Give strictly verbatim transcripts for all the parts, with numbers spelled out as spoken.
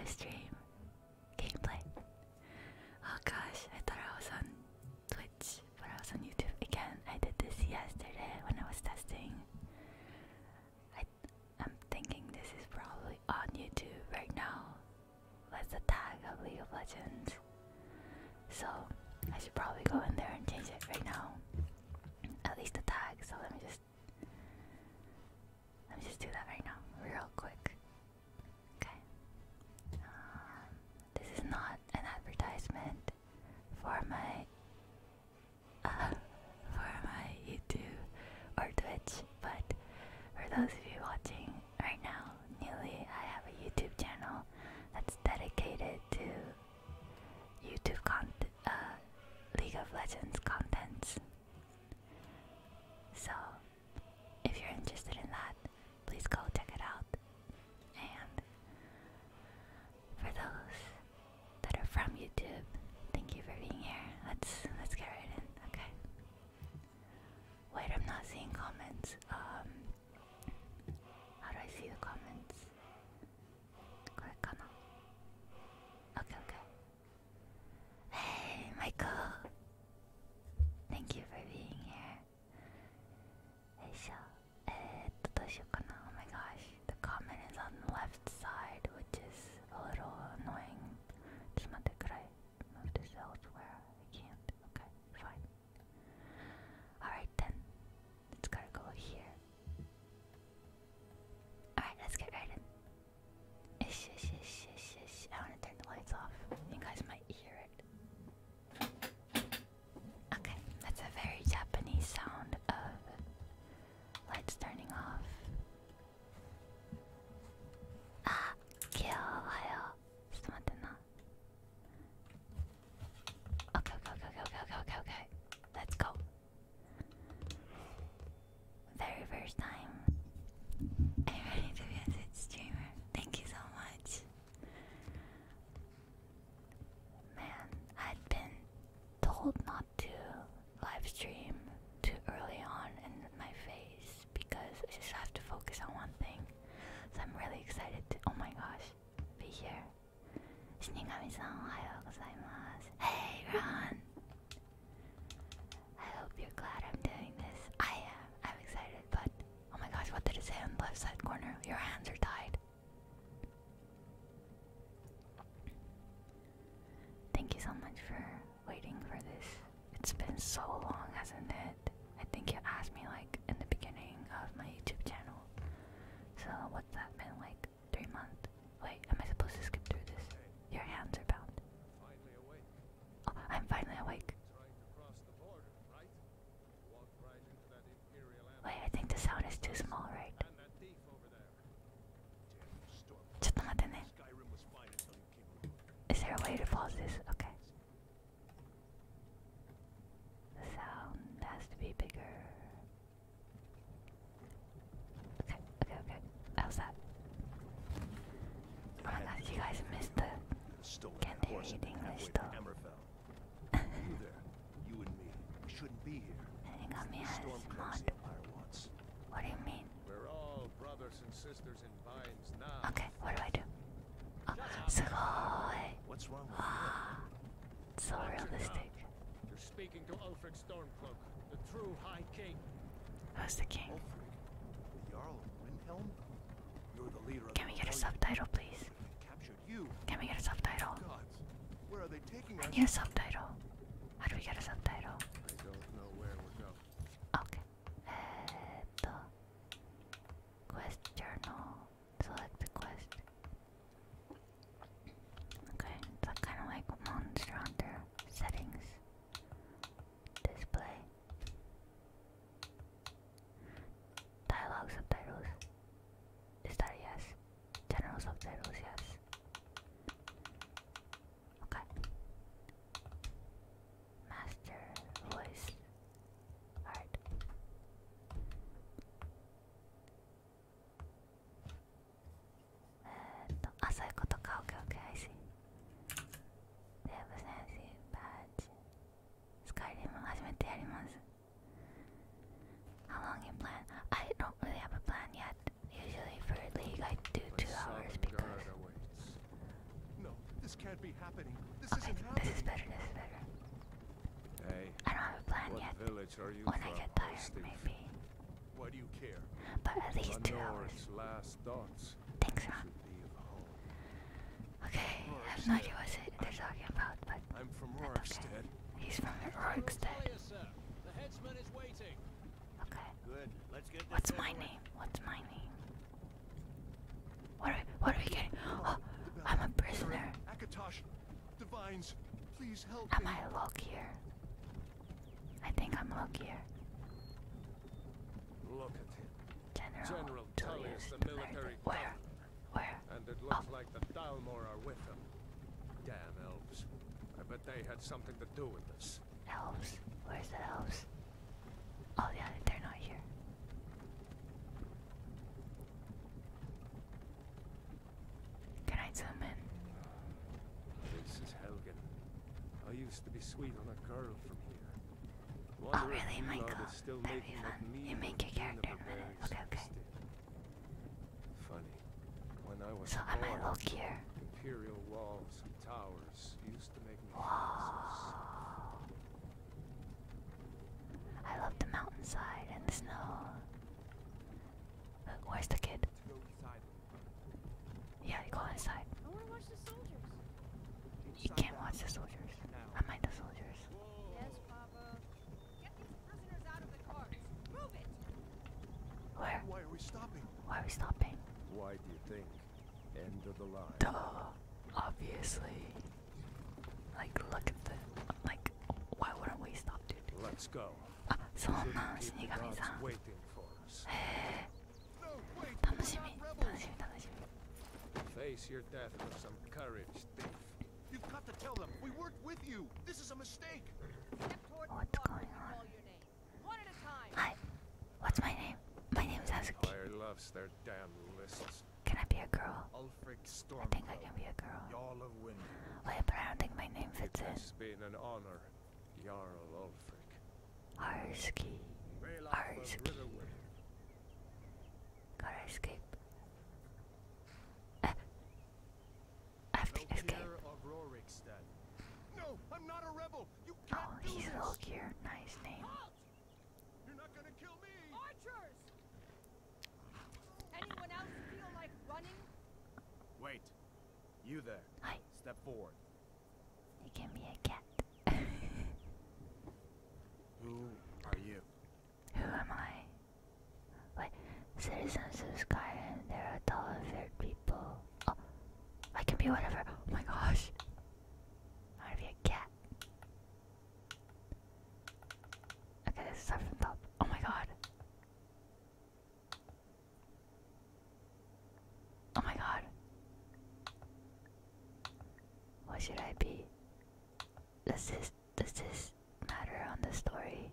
stream gameplay. Oh gosh, I thought I was on Twitch, but I was on YouTube again. I did this yesterday when I was testing. I, I'm thinking this is probably on YouTube right now. That's the tag of League of Legends. So I should probably go in there and change it right now. At least the tag. So let me just let me just do that right now, real quick. Okay. Um, this is not an advertisement for my uh, for my YouTube or Twitch, but for those of you watching right now, newly, I have a YouTube channel that's dedicated to YouTube content, uh, League of Legends contents. So, if you're interested in that, please go check it out. And for those that are from YouTube, thank you for being here. Let's let's get right in. Okay. Wait, I'm not seeing comments. Um, how do I see the comments? Click on. Okay, okay. Hey, Michael. Thank you for being here. Hey, so, eh, oh my gosh, the comment is on the left side, which is a little annoying. Just want to could I move this elsewhere? I can't. Okay, fine. Alright then, it's gotta go here. Alright, let's get right in. Ish, ish, ish, ish, ish. I want to turn the lights off. You guys might hear it. Okay, that's a very Japanese sound of lights turning off. Ah, kill, hayo. Okay, okay, okay, okay, okay, okay, okay. Let's go. Very first time. I'm ready to be a Twitch streamer. Thank you so much. Man, I'd been told not to live stream too early on in my phase because I just have to focus on one thing. So I'm really excited to, oh my gosh, be here. Shinigami-san, ohayou gozaimasu. Hey, Ron! I hope you're glad I'm doing this. I am. I'm excited, but oh my gosh, what did it say on the left side corner? Your hands are tied. Thank you so much for waiting for this. It's been so long, hasn't it? I think you asked me like in the beginning of my YouTube channel. So what's that been like? Three months? Wait, am I supposed to skip through this? Your hands are bound. Oh, I'm finally awake. Wait, I think the sound is too small, right? Is there a way to pause this? Okay. The sound has to be bigger. Okay, okay, okay. How's that? Oh my gosh, you guys missed the can't hear anything English though. You there, you and me, we shouldn't be here. Hang on, me as mod. What do you mean? We're all brothers and sisters in binds now. Okay, what do I do? Oh, sugoi! What's wrong with Ah, it's so realistic. You're speaking to Ulfric Stormcloak, the true High King. Who's the king? Ulfric, the Jarl of Windhelm? You're the leader of Can we get a subtitle, please? captured you. Can we get a subtitle? Gods, where are they taking I us? need a subtitle. How do we get a subtitle? I don't know where we're going. Okay. Eto. Quest journal. Select the quest. Okay, it's kind of like Monster Hunter settings. Display. Dialogue subtitles. Is that a yes? General subtitles, yes. Okay. Master be happening? This Okay, isn't this happening. is better, this is better. Hey, I don't have a plan what yet. village are you When from, I get tired, Steve? maybe. Why do you care? But at least two hours. Honor's last thoughts Thanks, Ron. should be of home. Okay, I have no idea what it- they're talking about, but I'm from that's okay. Rorikstead. He's from General Rorikstead. Talia, sir. The headsman is waiting. Okay. Good. Let's get this What's over my with. name? What's my name? What are, what are we getting? Oh, I'm a prisoner. Akatosh, Divines, please help Am me. I Lokier? I think I'm Lokier. Look at him. General, General Tully Tullius is the the military Murder. Where? Where? And it looks like the Dalmor are with him. Damn elves. I bet they had something to do with this. Elves. Where's the elves? Oh yeah, they're not here. Can I zoom in? This is Helgen. I used to be sweet on a girl from here. Oh Wonder if really, Elod Michael? is still That'd making be that fun. meal You make your with character in a juniper minute. berries Okay, okay. instead. Funny. When I was So am I born, Lokier? imperial walls and towers used to make me feel Wow. I love the mountainside and the snow. Uh, Where's the kid? Go inside. Yeah, go inside. I want to watch the soldiers. You can't watch the soldiers. I mind the soldiers. Yes, Papa. Get these prisoners out of the cars. Move it! Where? Why are we stopping? Why are we stopping? Why do you think? End of the line. Duh. Obviously. Like, look at the. Like, why wouldn't we stop, dude? Let's go. Ah,そん Shouldn't な keep 死 the 神 gods さん。 waiting for us. No, wait. 楽し we're み not 楽 rebels. しみ楽しみ Face your death with some courage, thief. You've got to tell them. We worked with you. This is a mistake. Step toward What's the going and on? call your name. One at a time. Hi. What's my name? My name is Azuki. Fire loves their damn lists. Can I be a girl? Ulfric I Stormcloak. think I can be a girl. Jarl of Wind. Wait, but I don't think my name fits in. It's been an honor, Jarl Ulfric. Arski. Ralof of Arski. Riverwood. Gotta escape. Eh. I have to escape. Elkir of Rorikstead. No, I'm not a rebel. You Oh, can't do he's this. Lokier. Nice name. Halt! You're not gonna kill me. Archers! Anyone else feel like running? Wait. You there. Hi. Step forward. You can be a cat. Who are you? Who am I? Wait, citizens of Skyrim, there are tall and fair people. Oh, I can be whatever. Oh my gosh. I wanna be a cat. Okay, let's start from the top. Oh my god. Oh my god. What should I be? Does this does this matter on the story?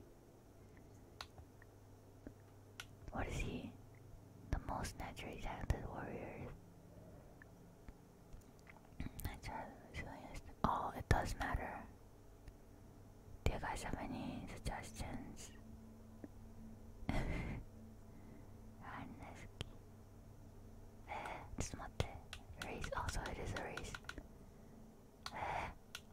What is he? The most naturally talented warrior. Oh, it does matter. Do you guys have any suggestions? Haneski. Eh, ちょっと待って。Race. Also, it is a race. Eh.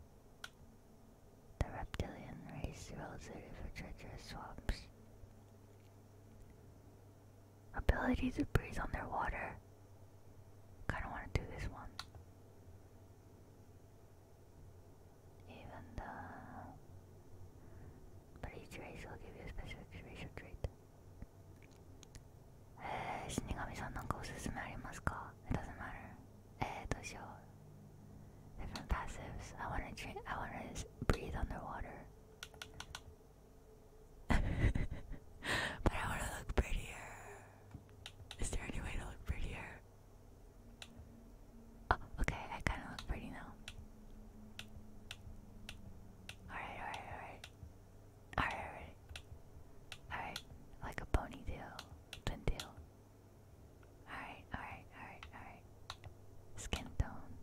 The reptilian race relative for treacherous swamps. Ability to breathe underwater. Kinda wanna do this one. Even the... But each race will give you a specific racial trait. Eh, 死神さんなんかおすすめありますか? It doesn't matter. えー、どうしよう. Different passives. I wanna train. I wanna breathe underwater. But I wanna look prettier. Is there any way to look prettier? Oh, okay, I kinda look pretty now. Alright, alright, alright. Alright, alright. Alright, like a ponytail. Twin tail. Alright, alright, alright, alright. Skin tone.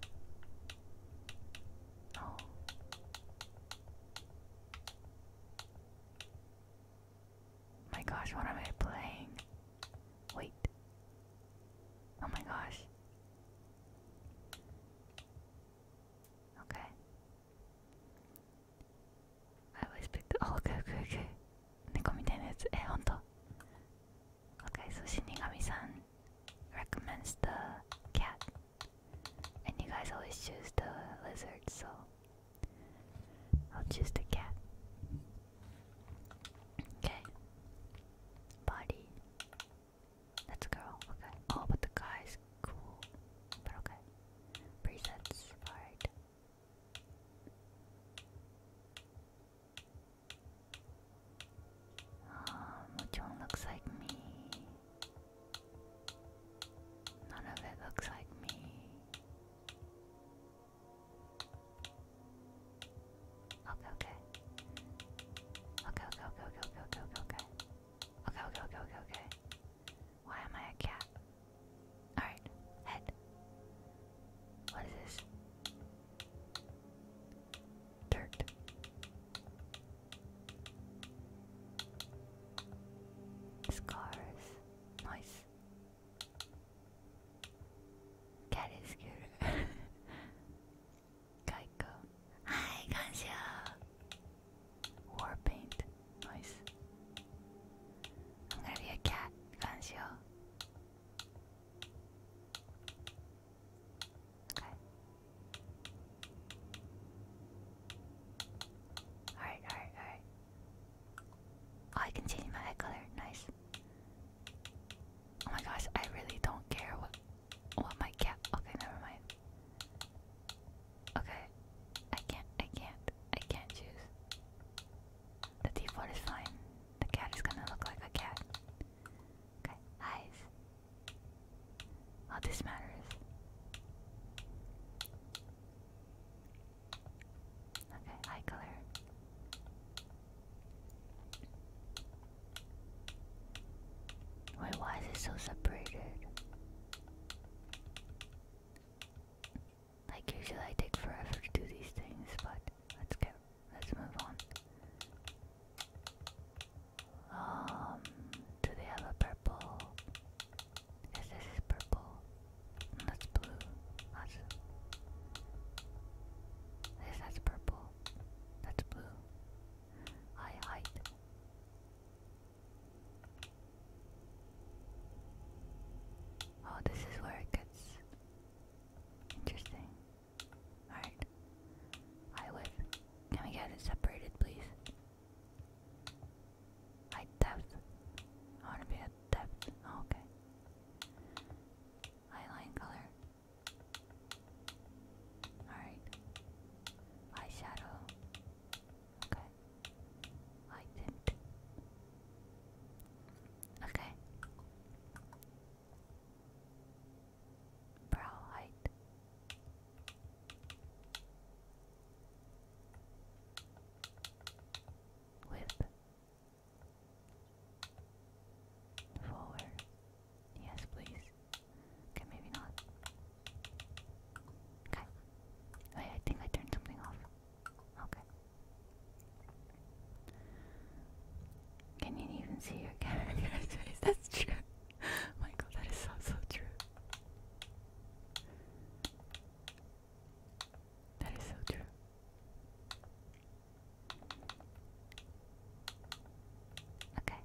Oh. My gosh, what am I playing? Wait. Oh my gosh. Okay. That is cute. Geico. Hi, Gansha. War paint. Nice. I'm gonna be a cat, Gansha. Okay. Alright, alright, alright. Oh, I can change my eye color. Nice. Oh my gosh, I really don't care what what my cat. Okay, never mind. Okay, I can't, I can't, I can't choose. The default is fine. The cat is gonna look like a cat. Okay, eyes. Oh, this matters. Okay, eye color. Wait, why is it so separated? Like usually I take forever to do these things, but let's get let's move on. Um do they have a purple? Yes, this is purple. That's blue. That's this that's purple. That's blue. Eye height. Oh, this is where it gets interesting. Alright. Eye width. Can we get it separated, please? Eye depth. I want to be at depth. Oh, okay. Eyeline color. Alright. Eyeshadow. Okay. Eye tint. Okay. Brow height. Width. Forward. Yes, please. Okay, maybe not. Okay. Wait, I think I turned something off. Okay. Can you even see your character's face? That's true. Oh my god, that is so, so true. That is so true. Okay.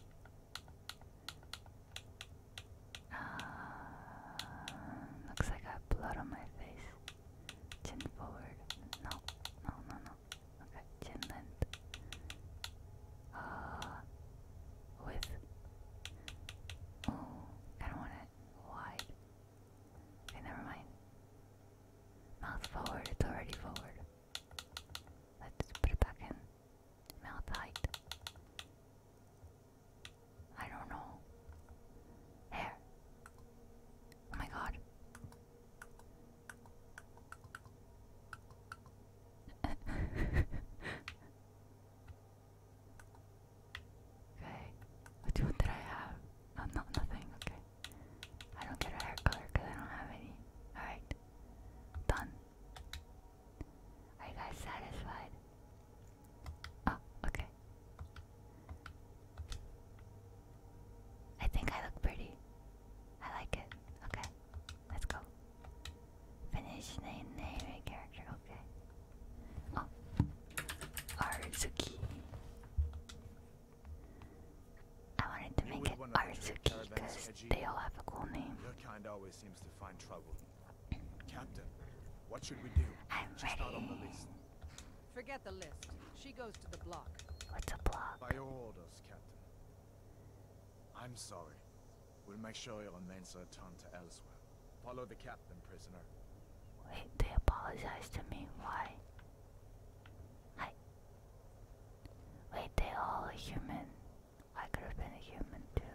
Uh, looks like I have blood on my face. Chin forward. No, no, no, no. Okay, chin length. Uh, width. Ooh, I don't want it wide. Okay, never mind. Mouth forward, it's already forward. Let's put it back in. Mouth height. I don't know. Hair. Oh my god. Okay. Which one did I have? No, no, nothing. Okay. I don't get a hair color because I don't have any. Alright. Done. Are you guys satisfied? Oh, okay. I think I look pretty. I like it. Okay. Let's go. Finish name, name, and character. Okay. Oh. Arzuki. I wanted to You make with it one of the Arzuki caravans, because Edgy? they all have a cool name. Your kind always seems to find trouble. Captain, what should we do? I'm She's not on the ready. list. Forget the list. She goes to the block. What's a block? By your orders, Captain. I'm sorry. We'll make sure your remains are turned to elsewhere. Follow the captain, prisoner. Wait, they apologize to me. Why? Hi. Wait, they all a human. I could have been a human too.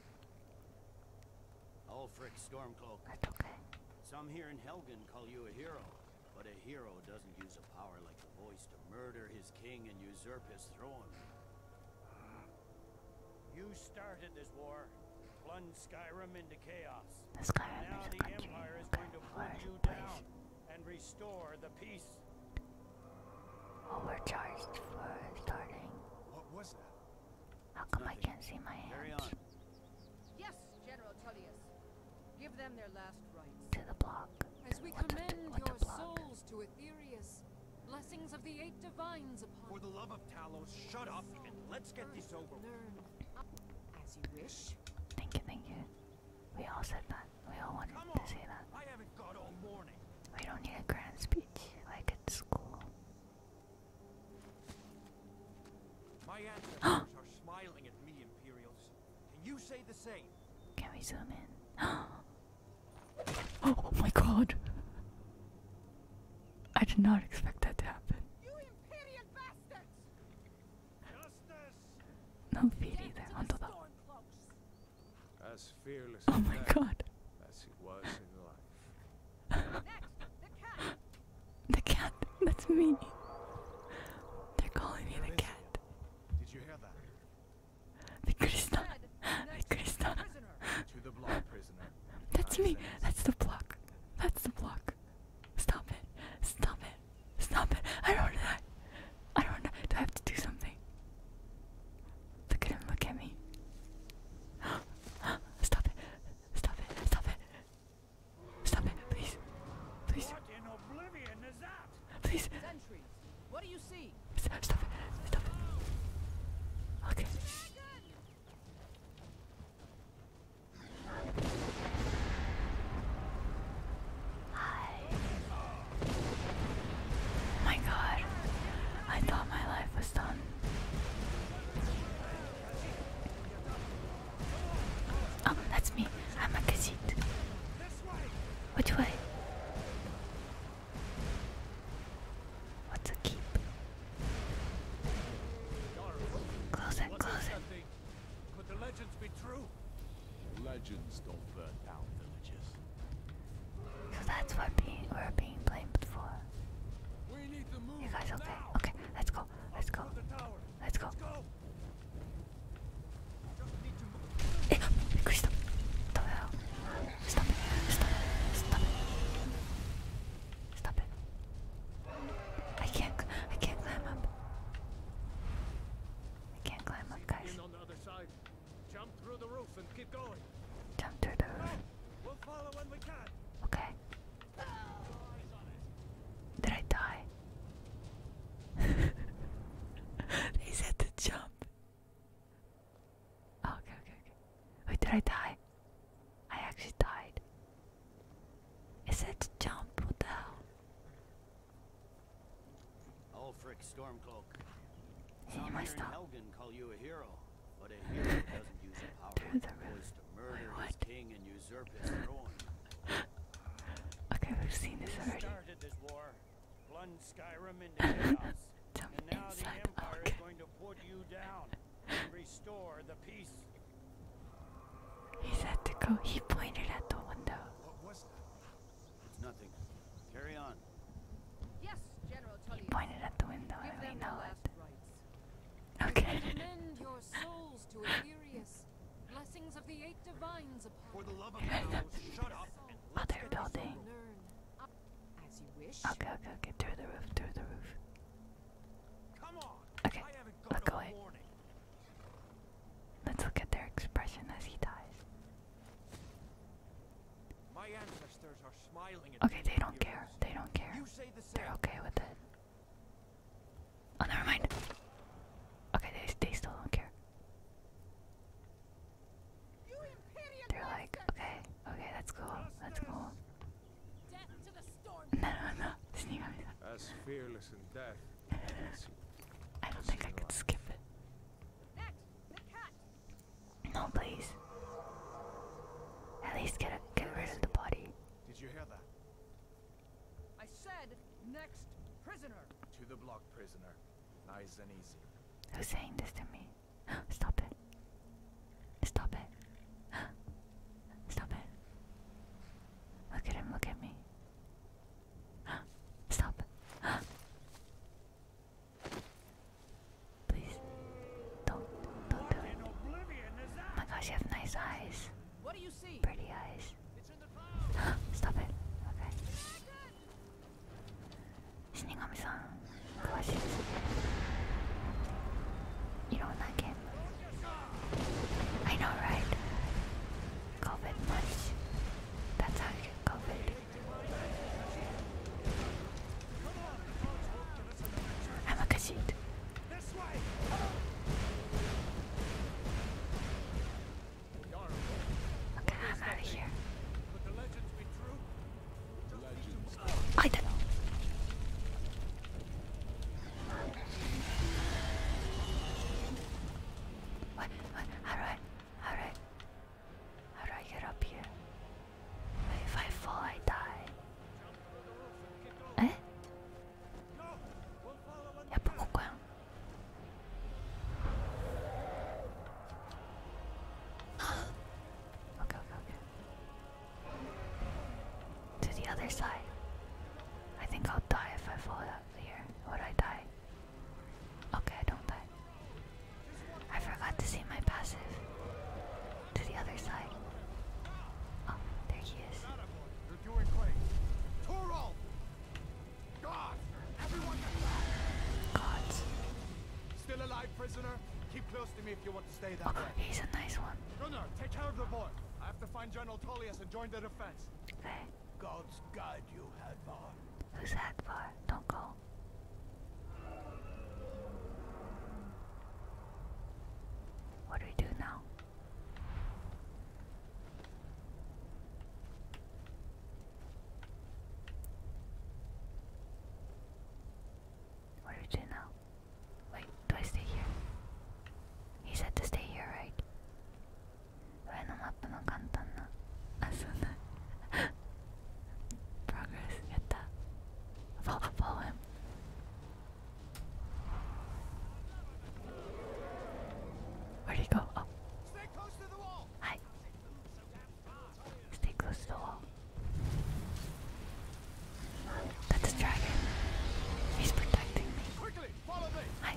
Ulfric Stormcloak. That's okay. Some here in Helgen call you a hero, but a hero doesn't use a power like the voice to murder his king and usurp his throne. You started this war, plunged Skyrim into chaos. The Skyrim Now is a the country. Empire is Okay, going to where pull is you the place? down and restore the peace. Overcharged for starting. What was that? How come I Nothing. can't see my Carry hands? on. Yes, General Tullius. Give them their last rites. To the block. As we What the- commend what the your block? souls to Aetherius, blessings of the eight divines upon For the love of Talos, shut up and let's get this over with. learn. As you wish. Thank you, thank you. We all said that. We all wanted Come to on! say that. I haven't got all morning. We don't need a grand speech like at school. My ancestors are smiling at me, Imperials. Can you say the same? Can we zoom in? Oh my god! I did not expect that to happen. You Imperial bastards! Justice! No feet either. Onto the. Stormcloaks! As fearless Oh in my death god. as he was in life. Next, the cat! The cat. That's me. They're calling me the cat. Did you hear that? The Krishna. Said, The next Krishna. prisoner. To the block, prisoner. That's Nice me. and easy. That's the block. That's the block. Stop it. Stop it. Stop it. I don't know. I don't know. Do I have to do something? Look at him. Look at me. Stop it. Stop it. Stop it. Stop it. Please. Please. What in oblivion is that? Please. Sentries, what do you see? S- Stop it. Stop it. Okay. Hi. My god. I thought my life was done. Oh, that's me. I'm a Khajiit. Which way? What's a keep? Close it, What's close that it. thing? Could the legends be true? Legends don't burn down villages. So that's what being, we're being blamed for. We need to move. You guys okay? now. Okay, let's go. Let's go. To the tower. Let's go. Go. Just need to move. Eh, Krista. What the hell? Stop it. Stop it. Stop it. Stop it. I can't, I can't climb up. I can't climb up, guys. In on the other side. Jump through the roof and keep going. Jump through the roof. We'll follow when we can. Okay. Did I die? They said to jump. Oh, okay, okay, okay. Wait, did I die? I actually died. It said to jump. What the hell? Ulfric Stormcloak. Hey, Some my here in stuff. Helgen call you a hero, but a hero doesn't use a power Through like the the roof. voice to murder Wait, his what? king and usurp his throne. Okay, we've seen this You already. started this war, plunged Skyrim into chaos, Jump and now the inside. Empire Okay. is going to put you down and restore the peace. He said to go. He pointed at the window. What was that? It's nothing. Carry on. Yes, General He Tullius. pointed at the window Give and we them their know last it. rites. Okay. Commend your souls to Aetherius, blessings of the eight divines upon For the love of Talos, shut up and let's Other get this building. over with. learn. As you wish. Okay, okay, okay. Through the roof. Through the roof. Come on. Okay, I haven't look got all away. morning. Let's look at their expression as he dies. My ancestors are smiling at Okay, me, they don't care. Imperials. They don't care. You say the same. They're okay with it. Oh, never mind. Okay, they, they still don't care. You Imperial They're like, okay, okay, that's cool. That's cool. death to the storm. No, no, no. Shinigami-san. As fearless in death as he I don't think I could skip it. Next, the cat. No, please. At least get a, get rid of the body. Did you hear that? I said, next prisoner. To the block, prisoner. Nice and easy. Who's saying this to me? Stop it. Stop it. Stop it. Look at him, look at me. Stop. Please. Don't, don't do What it. in oblivion is Oh that? my gosh, you have nice eyes. What do you see? Pretty eyes. It's in the clouds. Stop it. Okay. Shinigami-san. Questions? You know in that game? I know, right? COVID much. me if you want to stay Oh, that way. he's a nice one. Gunnar, take care of the boy. I have to find General Tullius and join the defense. Okay. Gods guide you, Hadvar. Who's Hadvar? Don't go. What do we do now? What do we do now? Wait, do I stay here? He said to stay here, right? 上のマップの簡単な。あ、そんな。Progress. やった。Follow, follow him. Where'd he go? Oh. Stay close to the wall. Hi. Stay close to the wall. That's a dragon. He's protecting me. Quickly, follow me. Hi.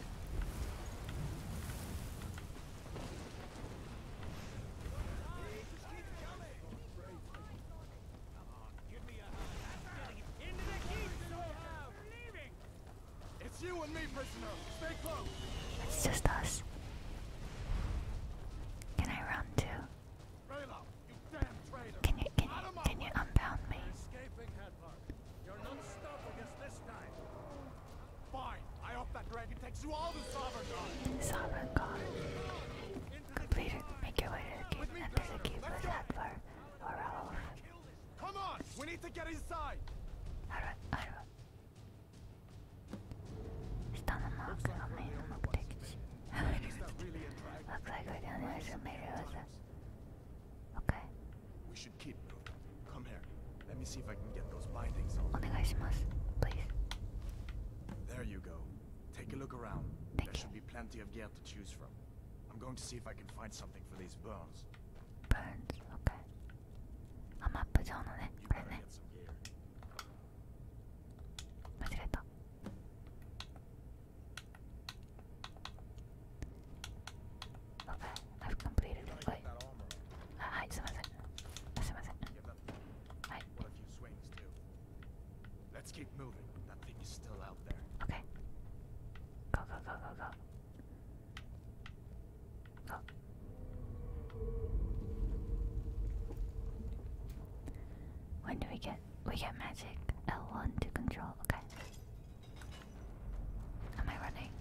It's you and me, prisoner. Stay close. It's just us. Can I run too? Rayla, you damn traitor. Can you can Out you of my can you unbound me? Escaping, Hadvar. You're not stopping us this time. Fine. I hope that dragon takes you all to Sovereign. Sovereign God. Completed. Make your way to the cave. Enter the cave with Hadvar or Ralph. Come on, we need to get inside. How do I how do I 下のマークがメインの目的地。 Is that really a dragon? Looks like we're doing this in Meruza. Okay. We should keep moving. Come here. Let me see if I can get those bindings on. お願いします。Please. There you go. Take a look around. Thank There you. should be plenty of gear to choose from. I'm going to see if I can find something for these burns. Burns. Okay. あ、マップ上のね。 You これ better ね。 get some gear. 間違えた。Okay. I've completed it. Wait. That armor. あ、はい、すいません。あ、すいません。 Give that. はい。 What a few swings too. Let's keep moving. That thing is still out there. Okay. Go, go, go, go, go. Go. When do we get? We get magic L one to control. Okay. Am I running?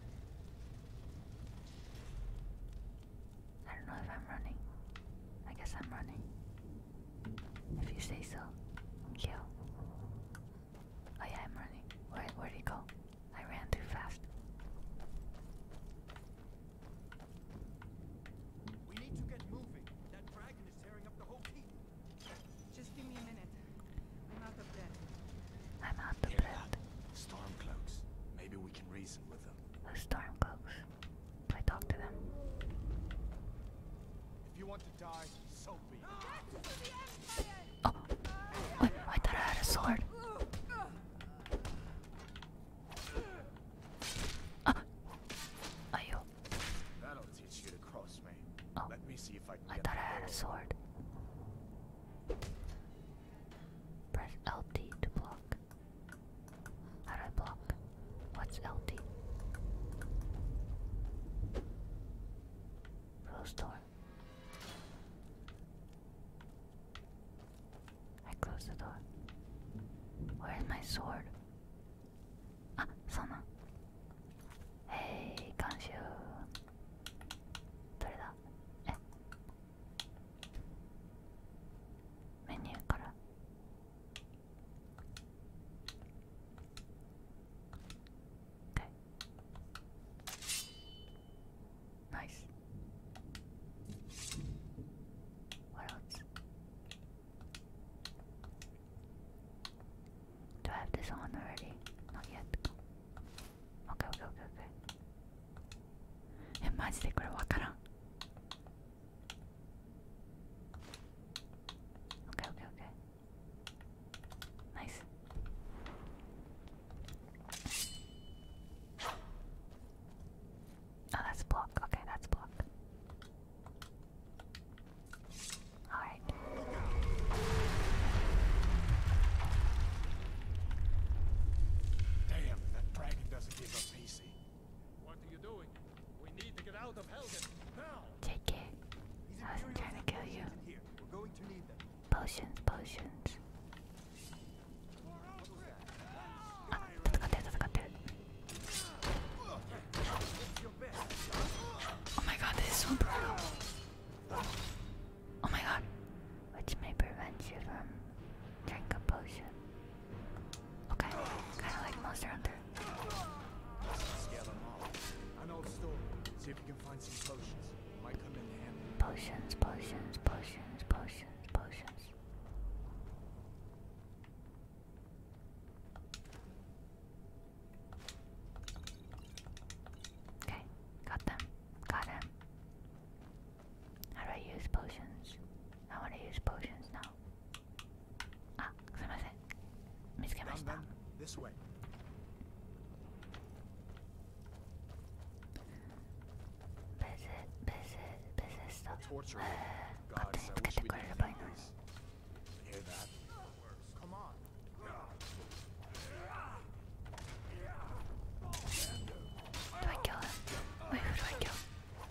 I don't know if I'm running. I guess I'm running. If you say so. Thank you. Oh yeah, I'm running. Where where'd he go? I ran too fast. We need to get moving. That dragon is tearing up the whole keep. Just give me a minute. I'm out of breath. I'm out of Hear breath. that? Stormcloaks. Maybe we can reason with them. Who's Stormcloaks? Do I talk to them? If you want to die, so be it. Oh! Wait, I thought I had a sword. Ah! Ayo. That'll teach you to cross me. Oh. Let me see if I can I get thought the I had a arrow. sword. Press L T to block. How do I block? What's L T? Close door. I close the door. Where's my sword? Ah, Sona. Hey, Ganshu. どれだ? え? メニューから Okay. Nice. What else? Do I have this on potions, potions. Ah, 戦ってる戦ってる。Oh my god, this is so brutal. Oh my god. Which may prevent you from drink a potion. Okay, kinda like Monster Hunter. Scale them off. An old store. See if you can find some potions. Might come in handy. Potions, potions, potions, potions, potions. Okay, got them. Got him. How do I use potions? I want to use potions now. Ah, すいません。見つけました。 Done, then. This way. Visit, visit, visit stuff. Torture. えー、 Gods, 勝手に I つけ wish て we くれ could ればいい use のに。 these. Hear that? Come on. Do I kill him? Wait, who do I kill?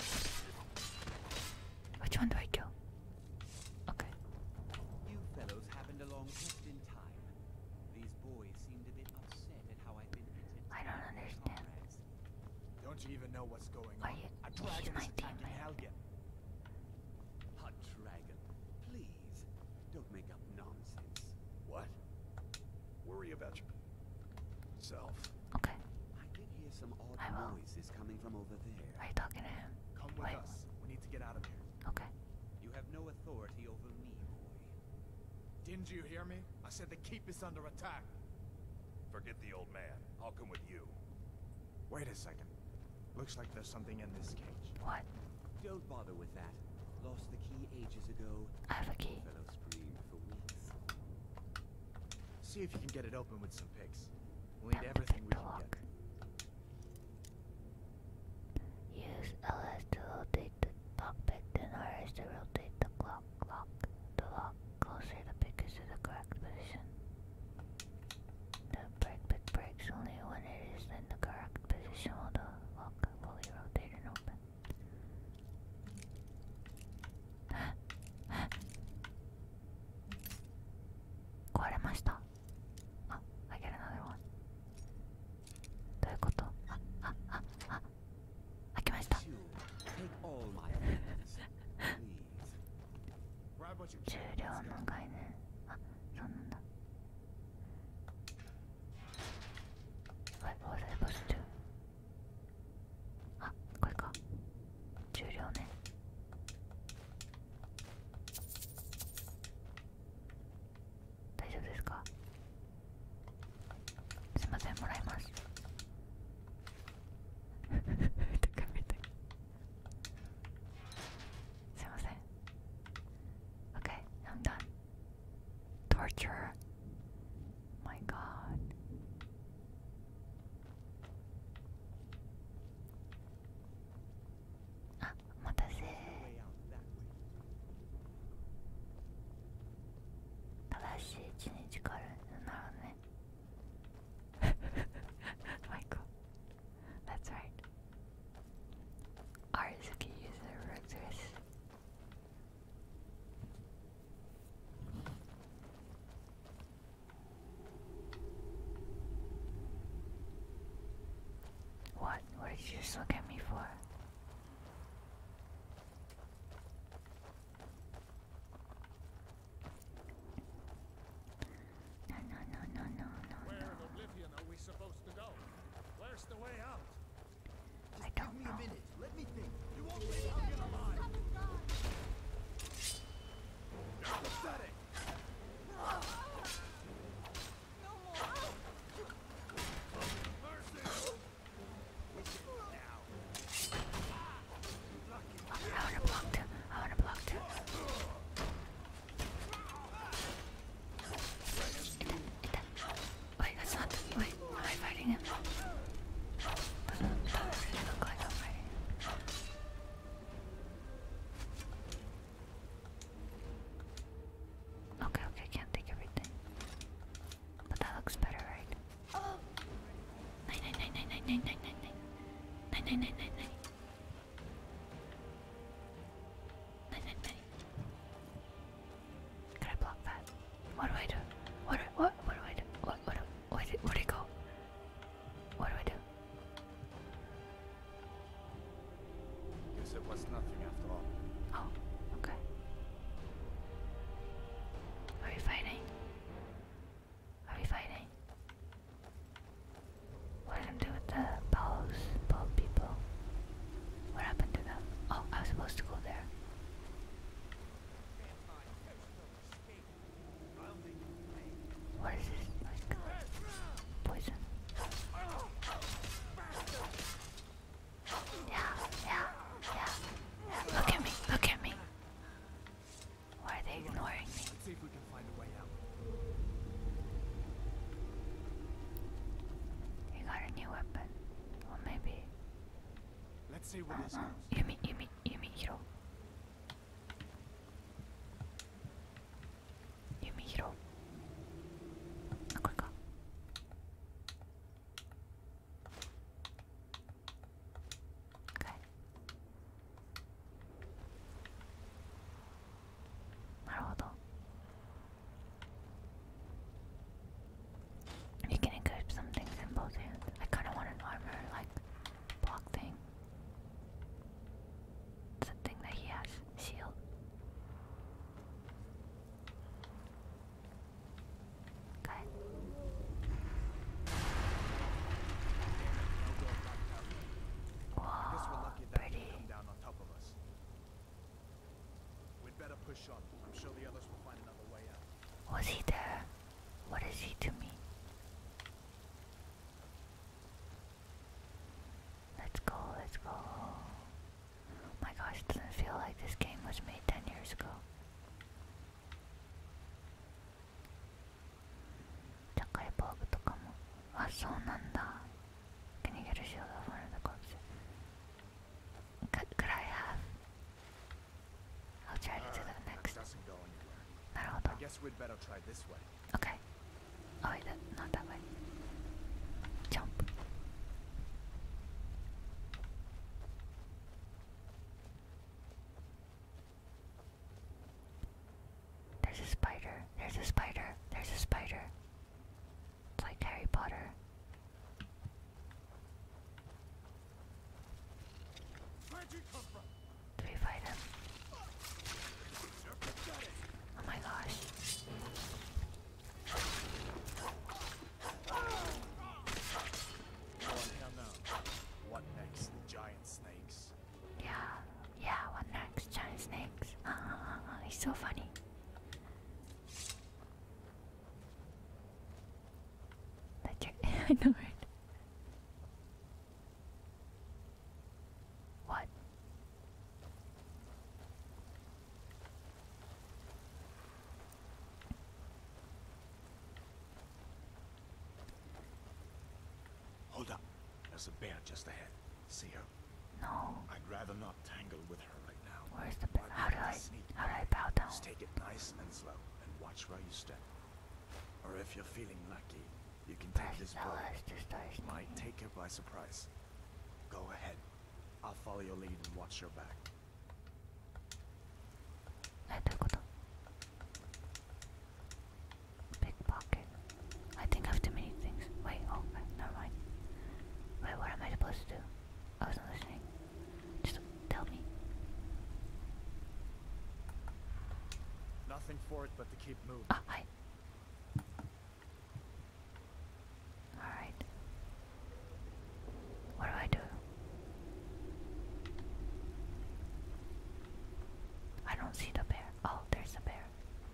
Which one do I kill? Okay. You fellows happened along just in time. These boys seemed a bit upset at how I've been entertaining I don't their understand. comrades. Don't you even know what's going Are on? you- A he's dragon my is attacking teammate. Helgen. A dragon. Please, don't make up nonsense. What? Worry about yourself. Okay. I did hear some odd I will. noises coming from over there. Are you talking to him? Come with Wait. us. We need to get out of here. Okay. You have no authority over me, boy. Didn't you hear me? I said the keep is under attack. Forget the old man. I'll come with you. Wait a second. Looks like there's something in this cage. What? Don't bother with that. Lost the key ages ago. I have a key. Fellow screamed for weeks. See if you can get it open with some picks. We'll need Then everything we pick the can lock. get. Use L S to rotate the lockpick, then R S to rotate the clock. Lock the lock closer the pick is to the correct position. The break pick breaks only when it is in the correct position while the lock fully rotate and open. Quaremashita. Oh, I get another one. どういうこと？あ、あ、あ、あ、開きました。 Sure, take all my weapons. Please. Grab what you 重 can. 量 Let's の go. 概念。あ、そうなんだ。What was I supposed to do? あ、これか。重量ね。大丈夫ですか？すいません、もらいます。高めて。すいません。Okay, I'm done. Torture. My god. あ、お待たせ。 Way out that way. 正しい位置に力なるほどね。Michael. That's right. Arizuki user Rexus. What? What did you just look at me for? No, no, no, no, no, no, Where no. in Oblivion are we supposed to go? Where's the way out? I don't know. Let me think. You won't leave Helgen alive. You're pathetic. I wanna block too. I wanna block too. Wait, that's not. Wait, am I fighting him? Doesn't, doesn't really look like I'm fighting him. Okay, okay, can't take everything. But that looks better, right? Nine, nine, nine, nine, nine, nine, nine, nine, nine. Nine, nine, nine, nine, nine. Nine, nine, nine. Could I block that? What do I do? What? What? What do I do? What? What? Where did? Where'd it go? What do I do? Guess it was nothing after all. Oh, okay. Are we fighting? Are we fighting? What did I do with the bows? Bow people? What happened to them? Oh, I was supposed to go there. What is this? Like poison? Yeah, yeah, yeah, yeah. Look at me, look at me. Why are they ignoring me? Let's see if we can find a way out. You got a new weapon. Well, maybe. Let's see where this goes. Yumi, Yumi, Yumi Hiro. Yumi Hiro. Ah,これか。Okay. なるほど。You can equip some things in both hands. I kind of want an armor, like, block thing. It's a thing that he has. Shield. Okay. Guess we're Whoa, lucky that pretty. didn't come down on top of us. We'd better push on. I'm sure the others will find another way out. Was he there? What is he to me? Let's go, let's go. Oh my gosh, it doesn't feel like this game was made ten years ago. ちゃっかり防具とかも。あ、そうなんだ。Can you get a shield of one of the corpses? Could, could I have? I'll try to do that That next. doesn't go anywhere. なるほど。 I guess we'd better try this way. Okay. Oh wait, that, not that way. Jump. There's a spider. There's a spider. There's a spider. It's like Harry Potter. Where'd you come from? Do we fight him? Oh my gosh. Oh, hell no. What next? Giant snakes? Yeah. Yeah, what next? Giant snakes. He's so funny. That's your I know, right? What? Hold up. There's a bear just ahead. See her? No. I'd rather not tangle with her right now. Where's the ba- how do I how do I bow down? Just take it nice and slow and watch where you step. Or if you're feeling lucky, you can take Press this L bow. S to start Might sneaking. take her by surprise. Go ahead. I'll follow your lead and watch your back. え、どういうこと? Pickpocket. I think I have too many things. Wait, oh, okay, never mind. Wait, what am I supposed to do? I wasn't listening. Just tell me. Nothing for it but to keep moving. Ah, hi. Alright. What do I do? I don't see the bear. Oh, there's the bear.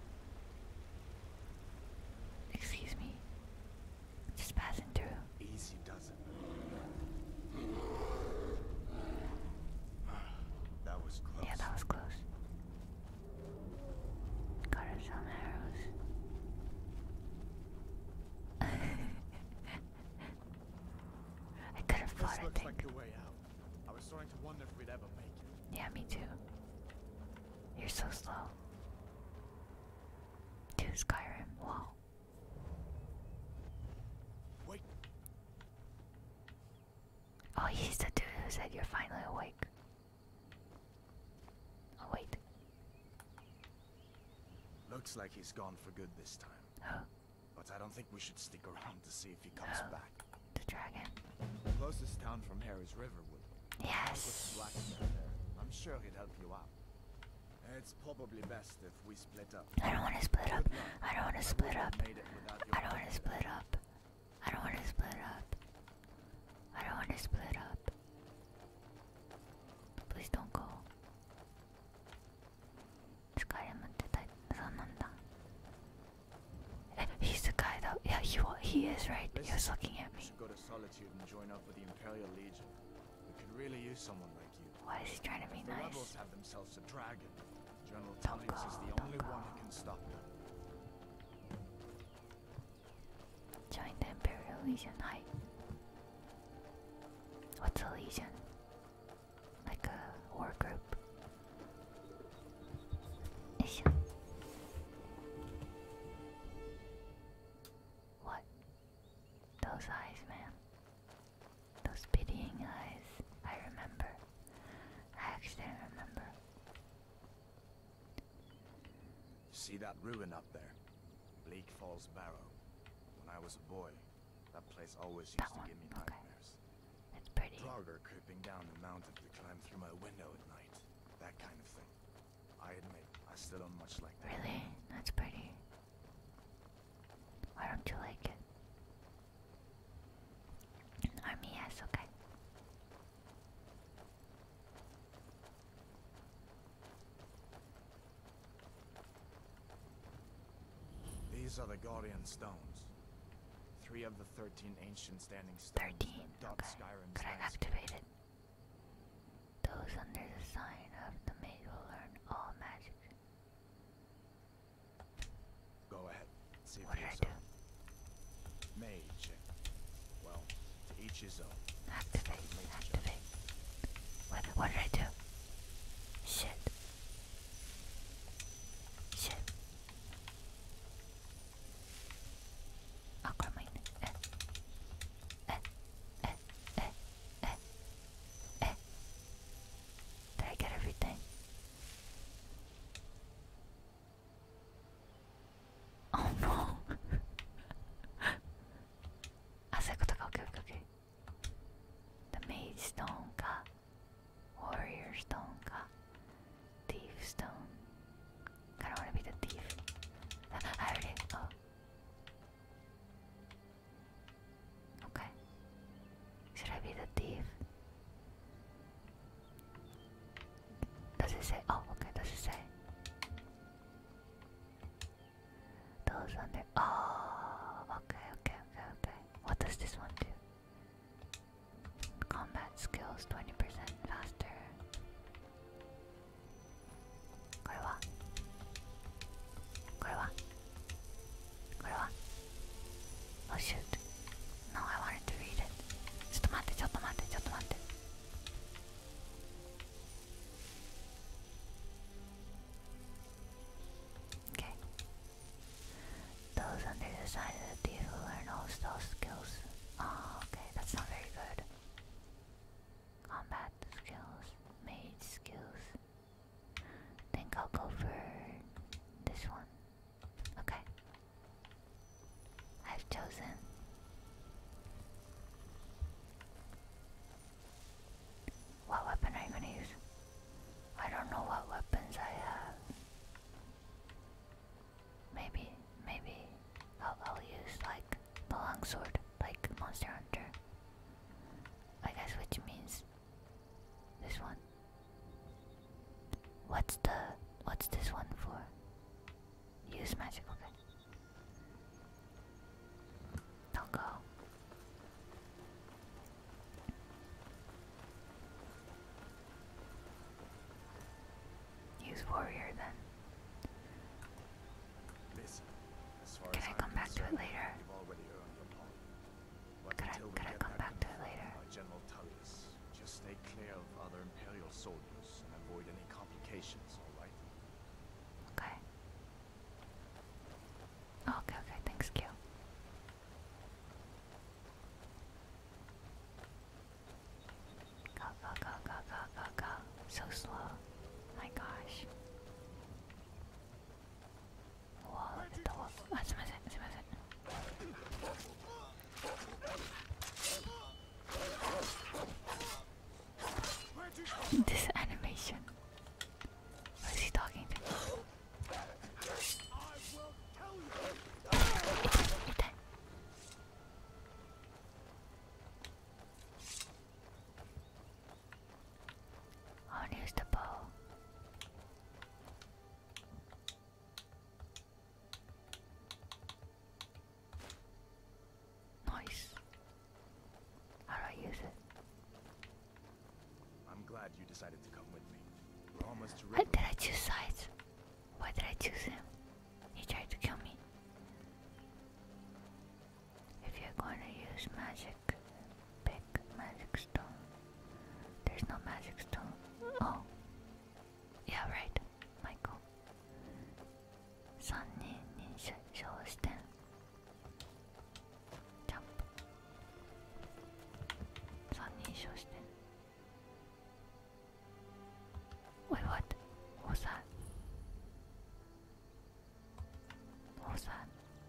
Excuse me. Just passing through. Easy does it. That was close. Yeah, that was close. Got her some arrows. I could have fought, This I looks think. like the way out. I was starting to wonder if we'd ever make it. Yeah, me too. You're so slow. To Skyrim. Wow. Wait, Oh, he's the dude who said you're finally awake. Oh, wait. look Looks like he's gone for good this time. Oh, But I don't think we should stick around to see if he comes Oh. back. the dragon. The closest town from here is Riverwood. Yes. Blacksmith there. I'm sure he'd help you out. It's probably best if we split up. I don't want to split up. Good luck. I don't want to I split wouldn't up. have made it without your I don't want to help. split up. I don't want to split up. I don't want to split up. Please don't go. 스카이한테 다 선난다. He's the guy that. Yeah, he wa- he is right. He was looking at We me. should go to Solitude and join up with the Imperial Legion. We could really use someone like you. Why is he trying to be The nice? rebels have themselves a dragon. General Don't Tullius is go, the don't only go. one who can stop them. Join the Imperial Legion. Hi. What's a legion? Like a war group. Isha. What? Those eyes, man. Those pitying eyes. I remember. I actually remember. See that ruin up there? Bleak Falls Barrow. When I was a boy, that place always used That to one, give me okay. nightmares. It's pretty. Draugr creeping down the mountain to climb through my window at night. That kind of thing. I admit, I still don't much like that. Really? That's pretty. Why don't you like it? Army, yes, okay. These are the Guardian Stones. Three of the thirteen ancient standing stones Thirteen. that dot Okay. Skyrim's Could I landscape. activate it? Those under the sign of the maid will learn all magic. Go ahead. See What for did I yourself. Mage. Well, to each his own. Activate. Mage Activate. What? What did I do? Shit. Shit. Aquamarine. Eh. Eh. Eh. Eh. Eh. Eh. Did I get everything? Oh no. あ、そういうことか。オッケーオッケーオッケー。The Mage Stone か Warrior Stone か Thief Stone. I don't want to be the thief. I already. Oh. Okay. Should I be the thief? Does it say? Oh, okay. Does it say? Those under. Oh, okay, okay, okay, okay. What does this one do? Combat skills twenty percent faster. これはこれはこれは Oh shoot. No, I wanted to read it. ちょっと待って、ちょっと待って、ちょっと待って。Okay. Those under the sign of the thief will learn all spell skills. Oh, okay, that's not very good. Combat skills, mage skills. Think I'll go for this one. Okay. I've chosen. What weapon are you gonna use? I don't know what weapons I have. Maybe, maybe I'll, I'll use like the longsword, like Monster Hunter. I guess, which means this one. What's the what's this one for? Use magic, okay. Don't go. Use warrior then. Listen, as far Can as I I'm come back to it concerned, later? you've already earned your pardon. But Could I- until we could I get come that back to it confirmed later? by General Tullius, just stay clear of other Imperial soldiers and avoid any complications, alright? Okay. Okay, okay, thanks, Q. Go, go, go, go, go, go, go. So slow. My gosh. decided to come with me. We're almost to Why River. did I choose sides? Why did I choose him? He tried to kill me. If you're going to use magic, pick magic stone. There's no magic stone. Oh. Yeah, right. Michael. 三人に称して Jump. 三人称して Wait, what? What was that? What was that?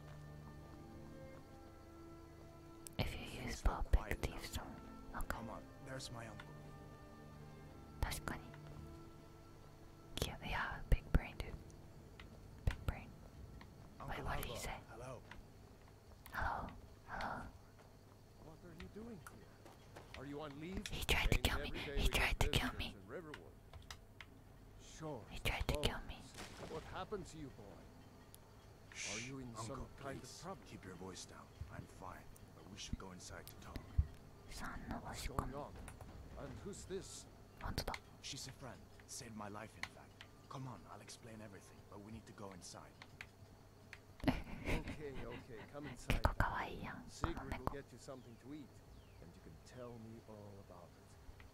If you use bow, pick thief stone. Okay. Come on, there's my uncle. 確かに Yeah, yeah, big brain, dude. Big brain. Uncle what did he Alva, say? Hello. Hello, hello. What are you doing here? Are you on leave? He tried to Ain't kill me. every day He we get tried to kill visitors me. in Riverwood. Sure. He tried to kill me. What happened to you, boy? Are you in Uncle, some kind of please, trouble? keep your voice down. I'm fine, but we should go inside to talk. さんの押 What's し込 going む on? And who's this? 本当だ She's a friend. Saved my life, in fact. Come on, I'll explain everything, but we need to go inside. Okay, okay, come 結 inside. 構かわいいやんこの Sigrid will 猫 get you something to eat, and you can tell me all about it.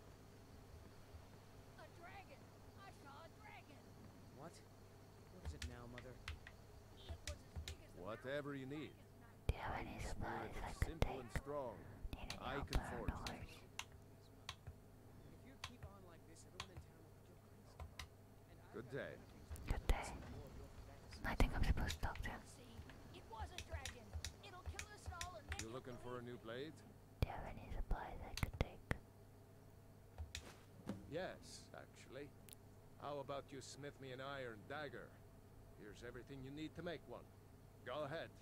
A dragon! I saw a dragon! What? What is it now, Mother? It was as big as the Whatever you need. Do you have any Spirit supplies I is could simple take? and strong. Need any I help can or forge no it. worries? If you keep on like this, everyone in town will think you're crazy. And Good day. Good day. I think I'm supposed to talk to him. See, it was a dragon. It'll kill us all and then You you'll looking for a new blade? Do you have any supplies I could take? Yes, actually. How about you smith me an iron dagger? Here's everything you need to make one. Go ahead.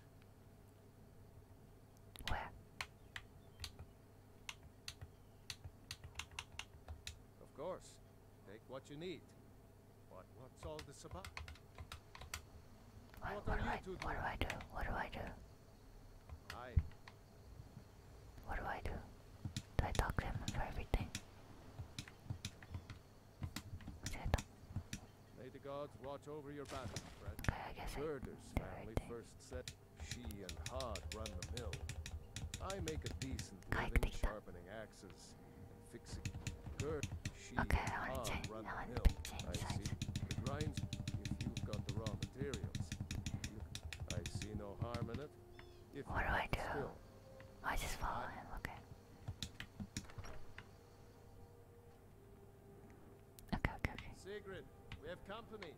Where? Of course. Take what you need. But what's all this about? What, What what, are do you I, two what do I do? What do I do? I What do I do? Do I talk to him for everything? What's it? may the gods watch over your battle, friend. Okay, I guess I Gerder's do family everything. first said she and Hod run the mill. I make a decent Kijk, living tik dat. sharpening axes and fixing. Gerd, she Okay, and I wanna Hod change- run I the wanna mill. change I sides. see. The grinds if you've got the raw materials. Look, I see no harm in it. If What you do I have the do? skill. I just follow him, okay. Okay, okay, okay. Sigrid, we have company.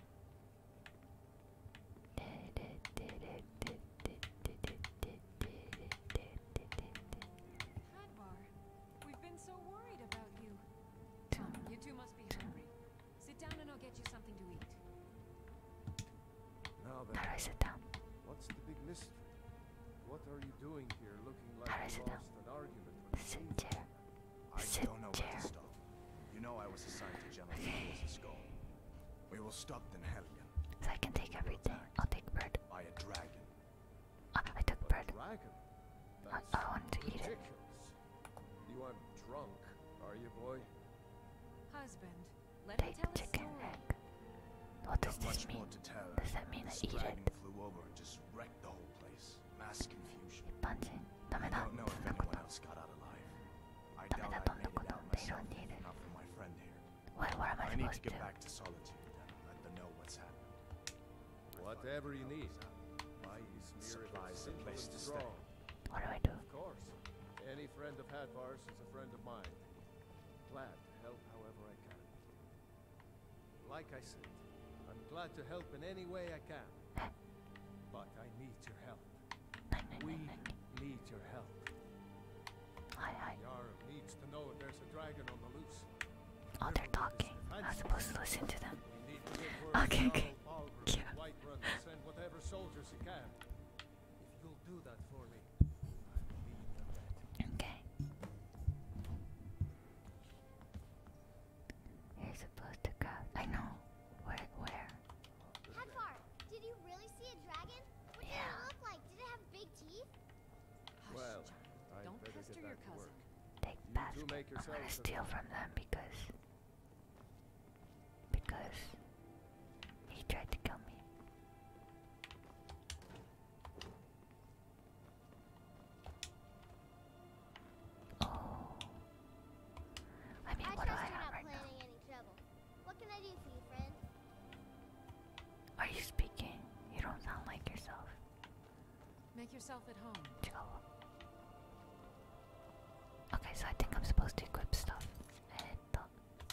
Hadvar, we've been so worried about you. Come, you two must be hungry. Sit down and I'll get you something to eat. Now How do then, I sit down? what's the big mystery? What are you doing here looking How like do I you sit down? lost an argument with Sit Sigrid? chair. I Sit don't know chair. where to stop. You know I was assigned to General Fields' skull. We will stop in Helgen So I can take everything. I'll take bread. by a dragon. Ah, I took A bread. dragon? I, That's I wanted to eat it. ridiculous. You aren't drunk, are you, boy? Husband, let me Take tell a chicken story. egg. What does Not this much mean? more to tell. Does that mean I This eat it? dragon flew over and just wrecked the whole place. Mass confusion. 一般人ダメ I だ don't know そ if んなこ anyone と else got out alive. I ダメ doubt だ I そん made な it こと out They myself, don't need it. not for my friend here. What, what am I I need to supposed to get do? back to Solitude and let them know what's happening. Whatever you need. My spirit Supplies is and simple place and to stay. strong. What do I do? Of course. Any friend of Hadvar's is a friend of mine. Glad to help however I can. Like I said, I'm glad to help in any way I can. But I need your help. We need your help. Hi, hi. Yara needs to know if there's a dragon on the loose. Oh, they're talking. I'm not supposed to listen to them. We need to give word Okay, to okay. Jarl Balgruuf Yeah. and Whiterun to send whatever soldiers you can. If you'll do that for me, I'll leave them that. Okay. You're supposed to grab. I know. Where? Where? Hadvar, did you really see a dragon? What did Yeah. it look like? Did it have big teeth? Hush, Well, child. I'd Don't better pester get your back to cousin. work. Take You two basket. make I'm gonna yourselves at steal home. from them because because he tried to kill me. Oh. I mean, I what do trust I you're have not right now? planning any trouble. What can I do for you, friend? Are you speaking? You don't sound like yourself. Make yourself at home. Chihuahua. Okay, so I think I'm supposed to equip stuff. Eto.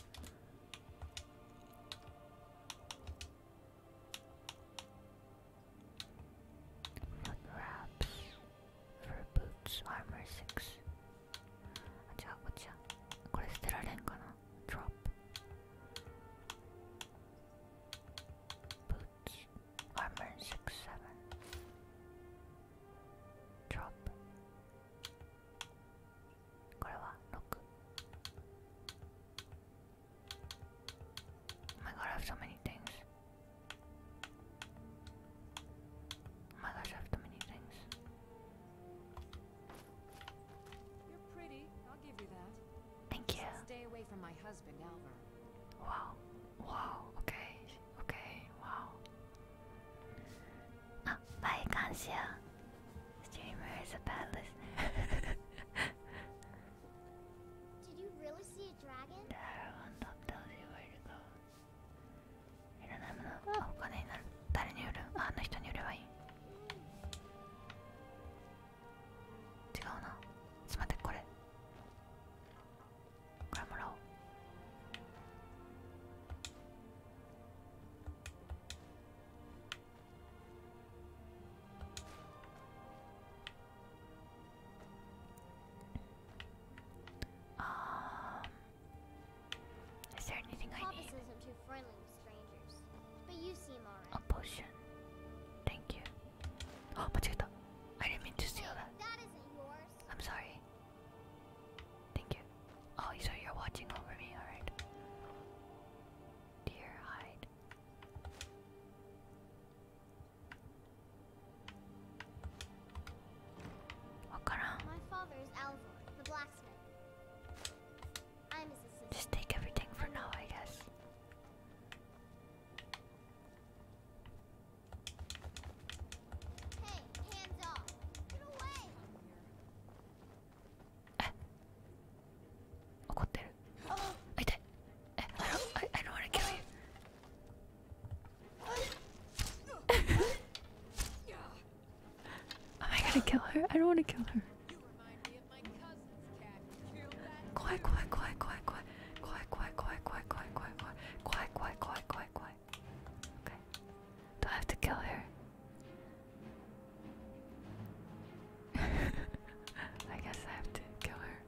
Foot wraps. Fur boots. Armor six. あ、違う、こっちや。これ捨てられんかな? Drop. Boots. Armor six, seven. Drop. これはろく. Oh my god, I have so many things. Oh my gosh, I have so many things. You're pretty. I'll give you that. Thank you. Stay away from my husband, Alvar. Wow. Wow. Okay. Okay. Wow. Ah, bye, Kansia. Streamer is a bad listener. Did you really see a dragon? Everyone top tells you where to go. いらないもの。あ、お金になる。誰に売る？あ、あの人に売ればいい。違うな。ちょっと待って、これ。これもらおう。Um, is there anything I Papa need? says I'm too friendly with strangers. But you seem A alright. potion. Thank you. Oh, 間違えた. I didn't mean to steal that. That isn't yours. I'm sorry. Thank you. Oh, so you're watching over me, alright. Deer hide. Wakaran. My father is Alvor, the blacksmith. I'm his assistant. Just take everything for now, I guess. Hey, hands off. Get away. 怒ってる。あ、痛い。え、I don't, I, I don't wanna kill you. Am I gonna kill her? I don't wanna kill her. You remind me of my cousin's cat. Kill that. 怖い怖い怖い怖い怖い怖い怖い怖い怖い怖い怖い怖い怖い怖い怖い怖い怖い。Okay. Do I have to kill her? I guess I have to kill her.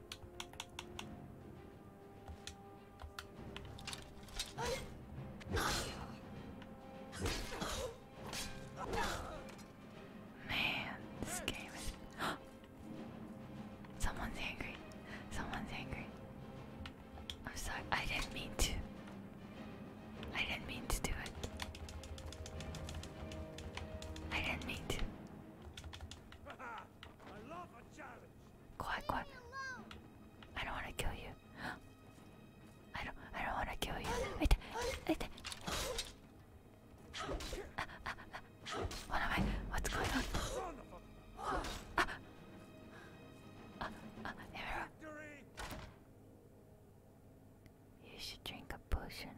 Man, this game is. Someone's angry. Someone's angry. I'm sorry. I didn't mean to. I didn't mean to do it. I didn't mean to. I love a challenge. Quiet, quiet. Leave me alone. I don't want to kill you. I don't. I don't want to kill you. Wait. Wait. Ah, ah, ah. What am I? What's going on? Son of a Ah, ah, Emira, victory! you should drink a potion.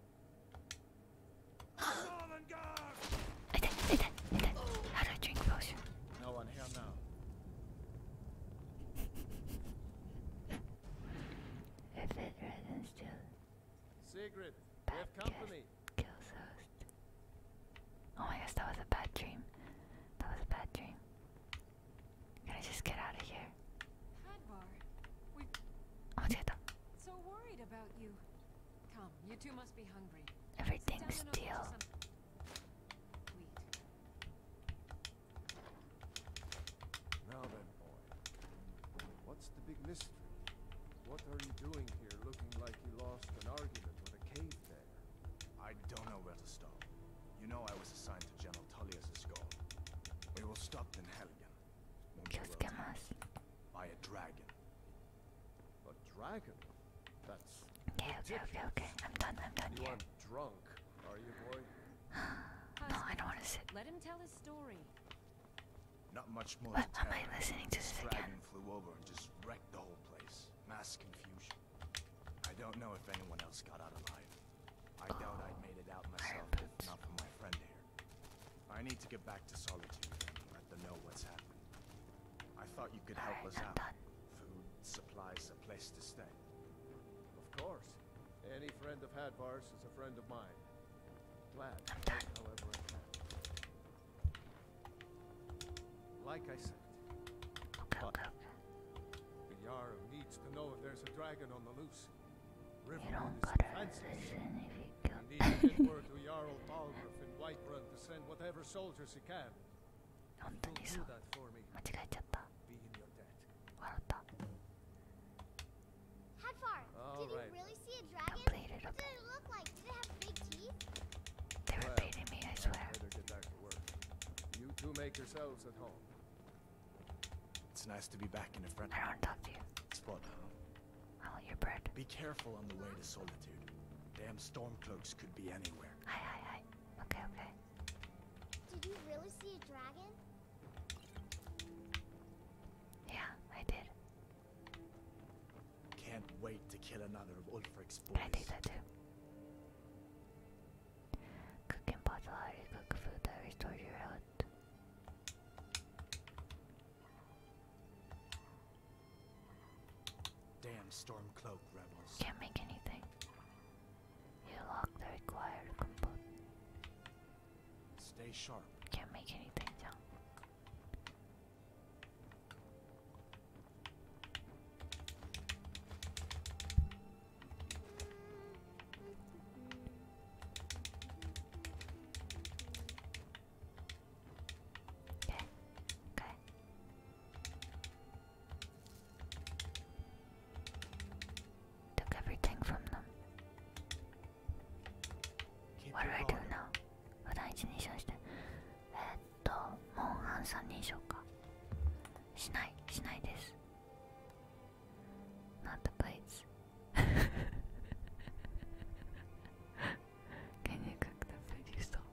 Northern Guard! Wait, wait, wait. How do I drink a potion? No one here now. If it residents still Sigrid, we have company. kills host. Oh my gosh, that was a bad dream. That was a bad dream. Can I just get out of here? Hadvar, we've Oh, 間違えた. so worried about you. Come, you two must be hungry. Everything's Sit down and I'll get you steel. some- Wheat. Now then, boy. What's the big mystery? What are you doing here looking like you lost an argument with a cave bear? I don't know where to start. You know I was assigned to General Tullius' goal. We were stopped in Helgen. when we were Kyosukemasu. by a dragon. A dragon? That's Okay, okay, okay, okay. I'm done, I'm done You here. are drunk, are you, boy? No, I don't want to sit. Let him tell his story. Not much more What to am tell. I listening to This this again? dragon flew over and just wrecked the whole place. Mass confusion. I don't know if anyone else got out alive. I doubt I'd made it out myself if not for my friend here. I need to get back to Solitude and let them know what's happened. I thought you could help Alright, us I'm out. done. Food, supplies, a place to stay. Of course. Any friend of Hadvar's is a friend of mine. Glad to I'm help done. however I can. Like I said, Okay, okay, okay. the Jarl needs to know if there's a dragon on the loose. You Riverwood don't is gotta defenseless. listen if you We kill. need to get word to Jarl Balgruuf in Whiterun to send whatever soldiers he can. 本当に He'll そ do う。 that for me. 間違えちゃった。 Be in your debt. 笑った。 Hadvar, All did you right. really see a dragon? Completed, What okay. did it look like? Did it have big teeth? They were Well, beating me, I I'd swear. better get back to work. You two make yourselves at home. It's nice to be back in a friend. I don't want to talk to you. Spot, huh? I want your bread. Be careful on the way to Solitude. Damn stormcloaks could be anywhere. Hi, hi, hi. Okay, okay. Did you really see a dragon? Yeah, I did. Can't wait to kill another of Ulfric's I did boys. that too. Cooking pots allow you to cook food that restores your health. Damn stormcloak rebels. Can't make anything. You lock the required compote. Stay sharp. Can't make anything, John. Okay, okay. Took everything from them. Keep What do your I do guard up. now? 普段一人称して。えーっと、モンハン三人称か。しない、しないです。Not the plates. Can you cook the food you stole?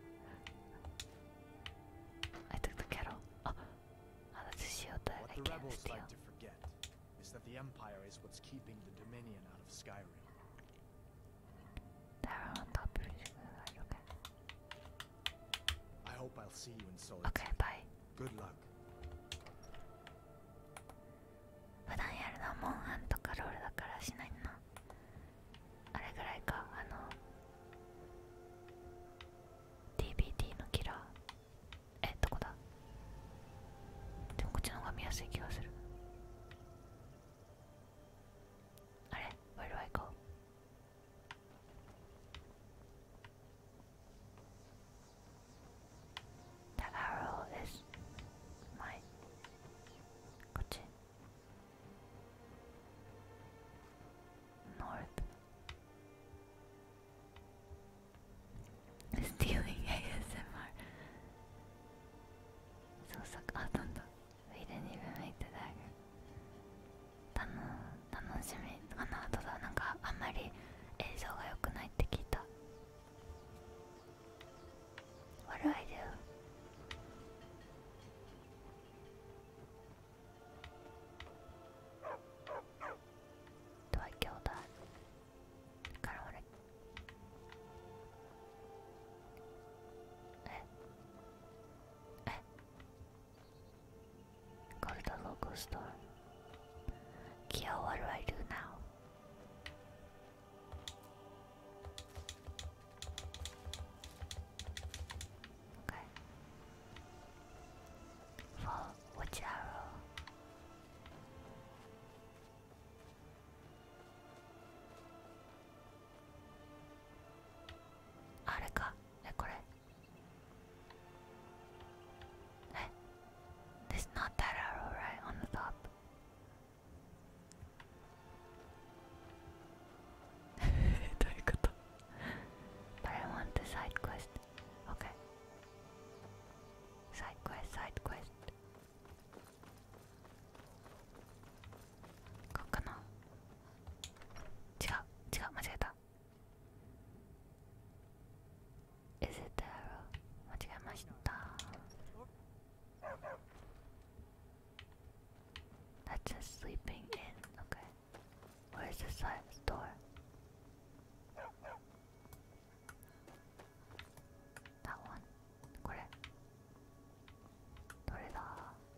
I took the kettle. Oh, oh that's a shield that What I the can't rebels steal. like to forget is that the Empire is what's keeping the Dominion out of Skyrim. Tower on top of it. Okay. I hope I'll see you in Solitude. Okay, bye. Good luck. 普段やるのはモンハンとかロールだからしないな。あれぐらいか、あの ディービーディー のキラー。え、どこだ？でもこっちの方が見やすい気がする。あれ？ Where do I go? The arrow is my こっち North Stealing A S M R 創作あなんだ We didn't even make the dagger たの楽しみかなただなんかあんまり映像が良くないって聞いた What do I do? Do I kill that? Kinda wanna... Eh? Eh? Go to the local store. Kyo, what do I do now? Okay. Follow which arrow? Ah, あれか。え、これ。え There's not that arrow right on the top. it says sleeping in. Okay. Where's the side door? That one. これ。どれだ？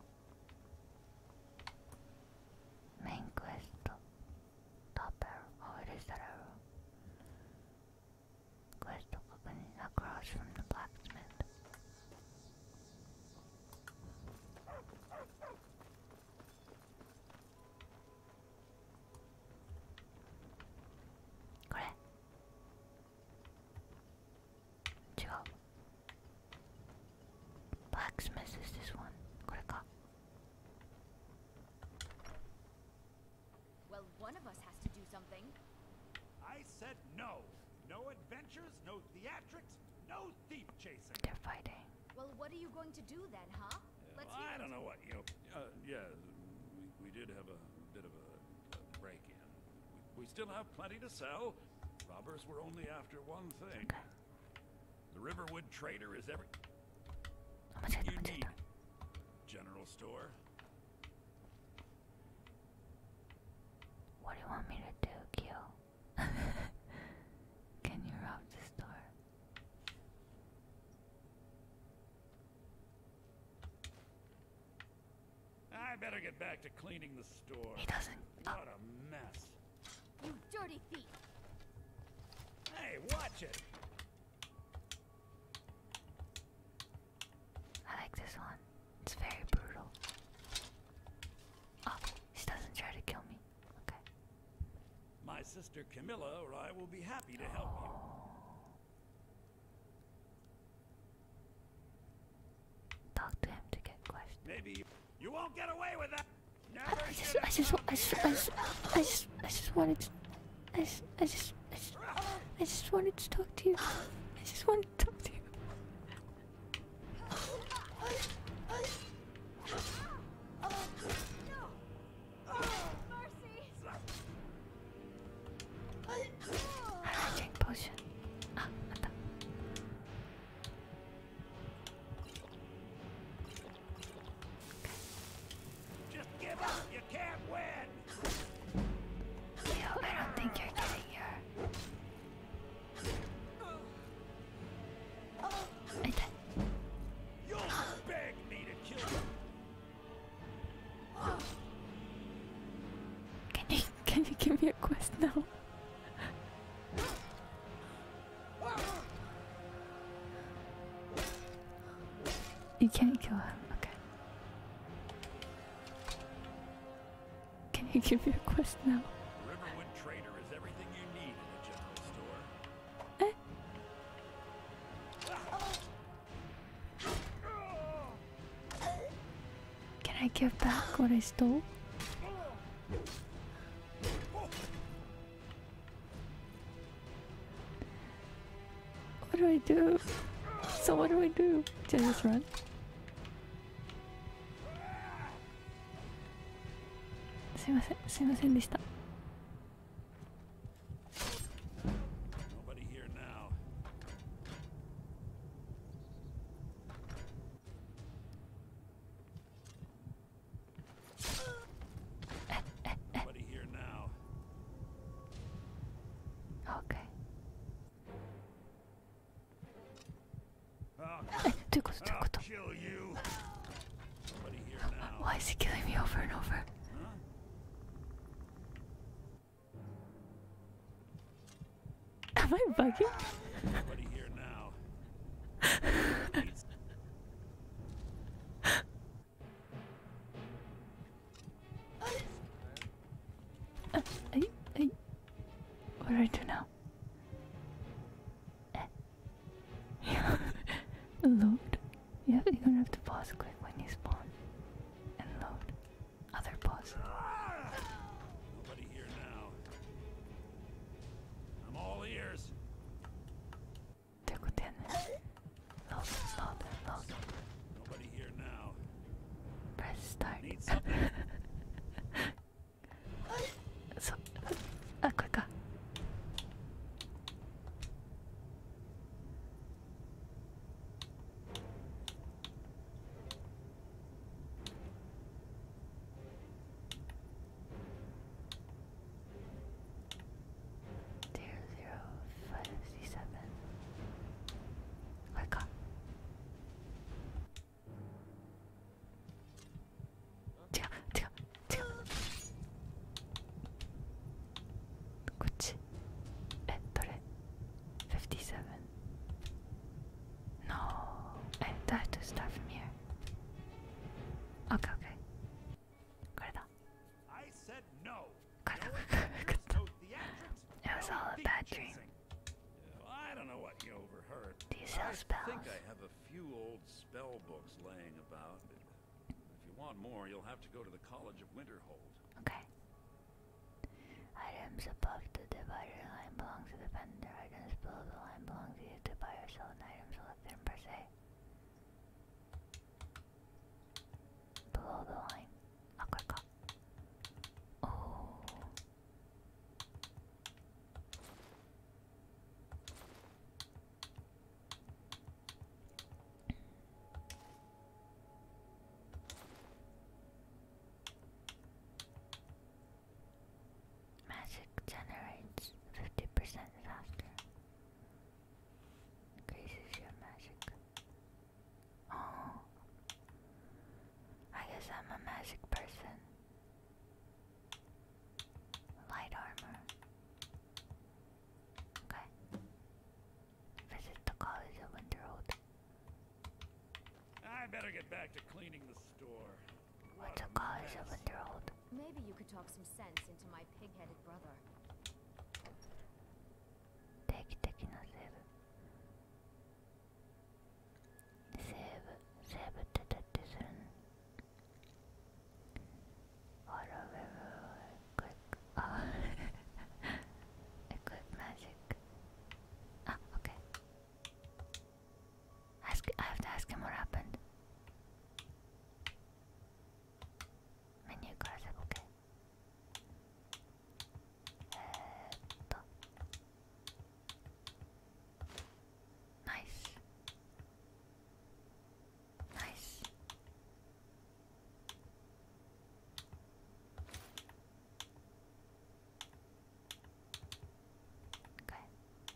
メインクエスト。Top arrow. Oh, it is that arrow. Quest opening across from the blacksmith. Kore. Chigou. Blacksmith is this one. Kore ka. Well, one of us has to do something. I said no. No adventures, no theatrics, no thief chasing. They're fighting. Well, what are you going to do then, huh? Let's Well, I hear don't it. know what, you know, uh, yeah, we, we did have a bit of a, a break-in. We, we still have plenty to sell. Robbers were only after one thing. Okay. The Riverwood Trader is every... Oh,間違えた You 間違え need た general store. What do you want me to do, Kyo? Can you rob the store? I better get back to cleaning the store. He doesn't. Oh, What a mess. You dirty thief! Hey, watch it. I like this one. It's very brutal. Oh, she doesn't try to kill me. Okay. My sister Camilla or I will be happy to help you. Talk to him to get questions. Maybe you won't get away with that. I, Never I just, should I just, I just, I just, I just, I just wanted to, I just, I just, I just, I just wanted to talk to you. I just wanted to talk to you. How do I drink potion? Ah, あった。 just give up. You can't win. Yo, I don't think you're getting your. I did. You'll beg me to kill you. Can you can you give me a quest now? You can't kill him. Okay. Can you give me a quest now? Riverwood Trader is everything you need in a general store. Eh? Can I give back what I stole? What do I do? So what do I do? Did I just run? すいません、すいませんでした。 Nobody here now. Nobody here now. Okay. I'll, え、どういうことどういうこ I'll と kill you. Nobody here now. Why is he killing me over and over? Huh? Am I bugging? Nobody here now. Needs- Uh, I, I, what do I do now? Eh. Load. Yeah, you're gonna have to pause quick when you spawn. And load. Other pause. Nobody here now. I'm all ears. どういうことやねん。Load, load, load. Nobody here now. Press start. Need something? そ、あ、これか。 Okay, okay. これだ。 I said no. これだ。 No これ adventures, no theatrics, It was no all a thief bad dream. chasing. Yeah, I don't know what you overheard. Do you sell I spells? think I have a few old spell books laying about. If you want more, you'll have to go to the College of Winterhold. Okay. Items above the divider line belong to the vendor. Items below the line belong to you to buy or sell an item selected in per se. Below the line. Oh, quick up. Oh. Magic generates fifty percent faster. Increases your magic. Oh. I guess I'm a magic person. Light armor. Okay. Visit the College of Winterhold. I better get back to cleaning the store. What's What a a College of mess. Winterhold? Maybe you could talk some sense into my pig-headed brother. 定期的なセーブ。セーブ、セーブってどうやってするの？ Whatever, quick. Oh. Equip magic. Ah, okay. Ask, I have to ask him what happened. Menu からセーブ OK。えーっと。Nice. Nice. Okay.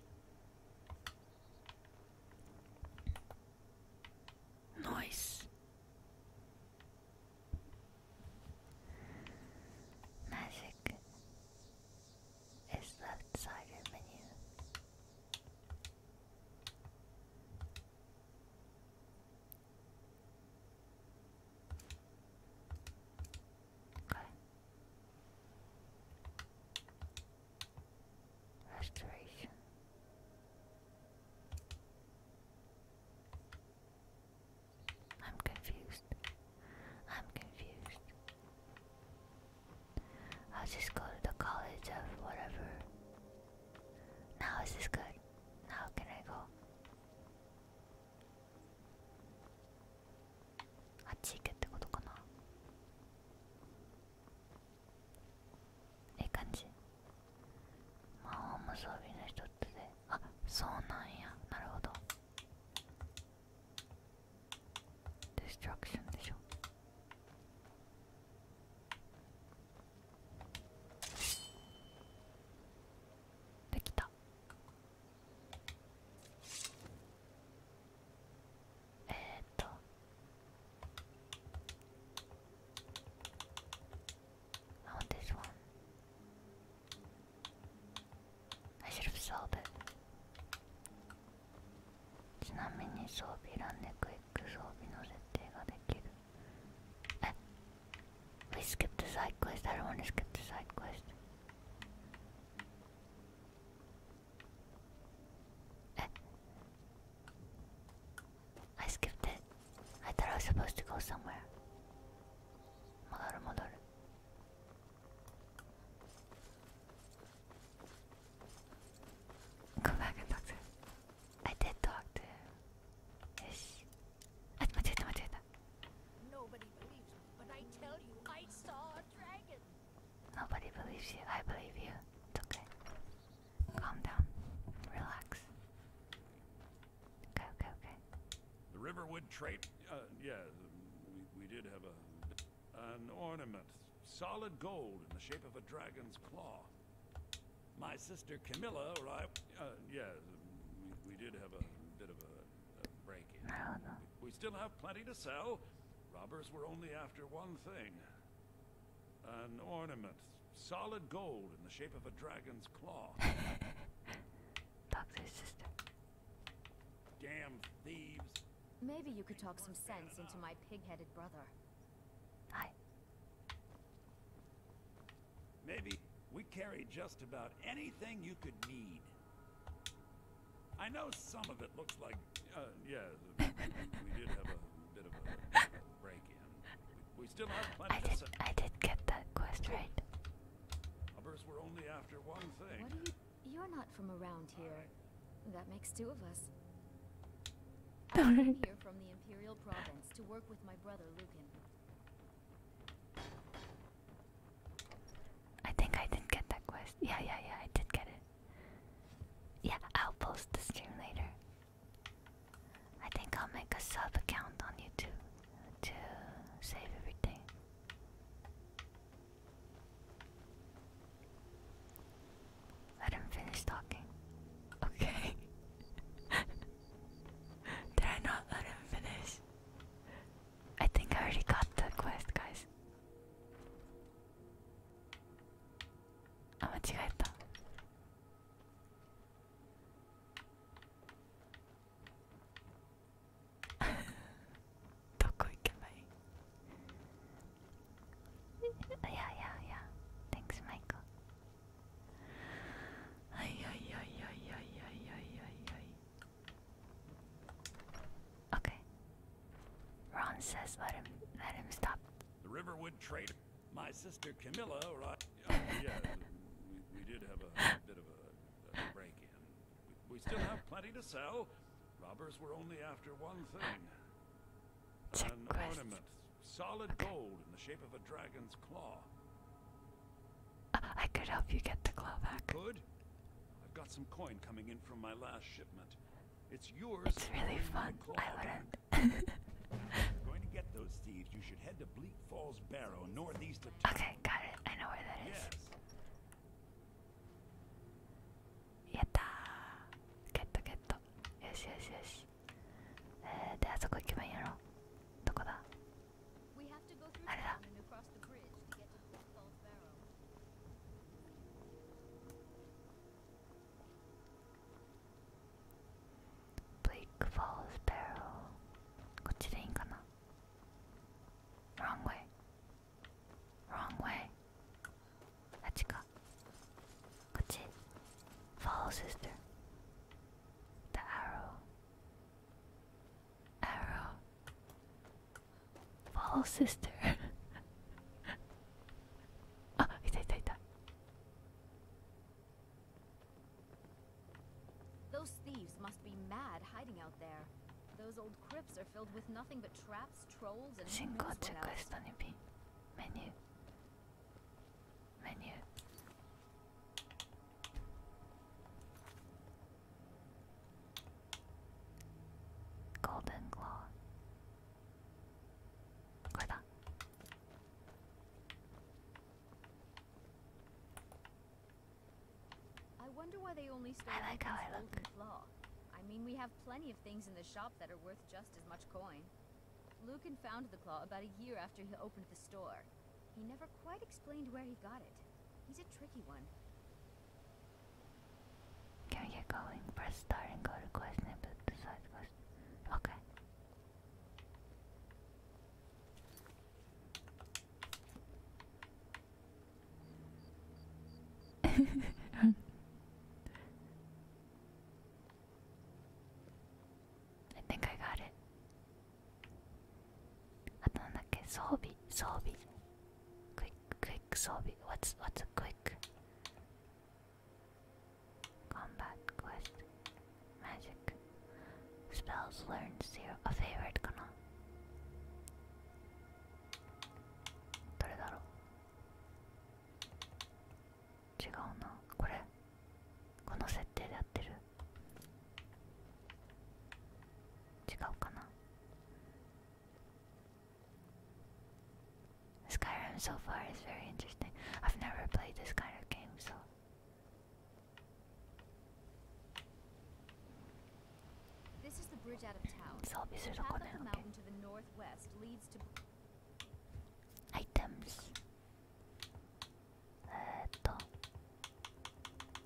Nice. Magic is left side of menu. Okay. Restoration. I'm confused. I'm confused. I'll just go to the college of whatever. Now is this good? Now can I go? あっち行けってことかな。いい感じ。魔法も装備の一つで。あ、そうなんや。なるほど。Destruction でしょ。できた。えーっと。I want this one. I should have sold it. ちなみに装備欄でクイック装備の設定ができる。え We skipped the side quest. I don't want to skip the side quest. え I skipped it. I thought I was supposed to go somewhere. 戻る戻る。Go back and talk to him. I did talk to him. よし。あ、間違えた間違えた。 Nobody believes me, but I tell you, I saw a dragon. Nobody believes you. I believe you. It's okay. Calm down. Relax. Okay, okay, okay. The Riverwood trait, uh, yeah, we, we did have a an ornament, solid gold in the shape of a dragon's claw. My sister Camilla, or I, uh, yeah, we, we did have a bit of a, a break-in. なるほど。 We still have plenty to sell. Robbers were only after one thing. An ornament, solid gold in the shape of a dragon's claw. Talk to his sister. Damn thieves. Maybe you could talk some sense into my pig-headed brother. Hi. Maybe we carry just about anything you could need. I know some of it looks like, uh, yeah, we did have a bit of a, a break-in. We, we still have plenty I to did. say. I did get that quest right. Robbers were only after one thing. What do you... You're not from around here. That makes two of us. I came here from the Imperial Province to work with my brother, Lucan. I think I did get that quest. Yeah, yeah, yeah, I did get it. Yeah, I'll post the stream later. I think I'll make a sub account on YouTube to save everything. Let him finish talking. Okay. Did I not let him finish? I think I already got the quest, guys. あ、間違えた。どこ行けばいい？ Yeah, yeah, yeah. Thanks, Michael. Ay, ay, ay, ay, ay, ay, ay, ay, ay. Okay. Ron says let him let him stop. The Riverwood trader. My sister Camilla, right? Uh, yeah, we, we did have a bit of a, a break-in. We, we still have plenty to sell. Robbers were only after one thing. Check An quest. ornament. Solid gold in the shape of a dragon's claw. Uh, I could help you get the claw back. Good? I've got some coin coming in from my last shipment. It's yours. It's really to bring my fun. claw I back. wouldn't. Going to get those thieves, you should head to Bleak Falls Barrow, northeast of town. Okay, got it. I know where that is. Yes. やったー。ゲットゲット。よしよしよし。えー、で、あそこ行けばいいんやろ。どこだ？ We have to go through あれだ。 town and across the bridge to get to Bleak Falls Barrow. Bleak Falls Barrow. こっちでいいんかな？ Wrong way. Wrong way. あっちか。こっち。Follow sister. The arrow. Arrow. Follow sister. あ、いたいたいた。 Those thieves must be mad hiding out there. Those old crypts are filled with nothing but traps, trolls, and who 進行 knows チェ what ック else. リストにピン。メニュー。メニュー。Golden Claw. これだ。 I wonder why they only stole I like how I Lucan's look. golden claw. I mean, we have plenty of things in the shop that are worth just as much coin. Lucan found the claw about a year after he opened the store. He never quite explained where he got it. He's a tricky one. Can we get going? Press start and go to quest snippet. Decide quest. Okay. I think I got it. あとなんだっけ、装備、装備。Quick, quick 装備。What's, what's a quick? Combat quest. Magic. Spells learned zero. A favorite かな。どれだろう。違うな。これ。この設定で合ってる。違うかな。Skyrim so far is very interesting. I've never played this kind of game, so. This is the bridge out of town. 装備す The ると path こ up ね。 the Okay. mountain to the northwest leads to Items. えーっと。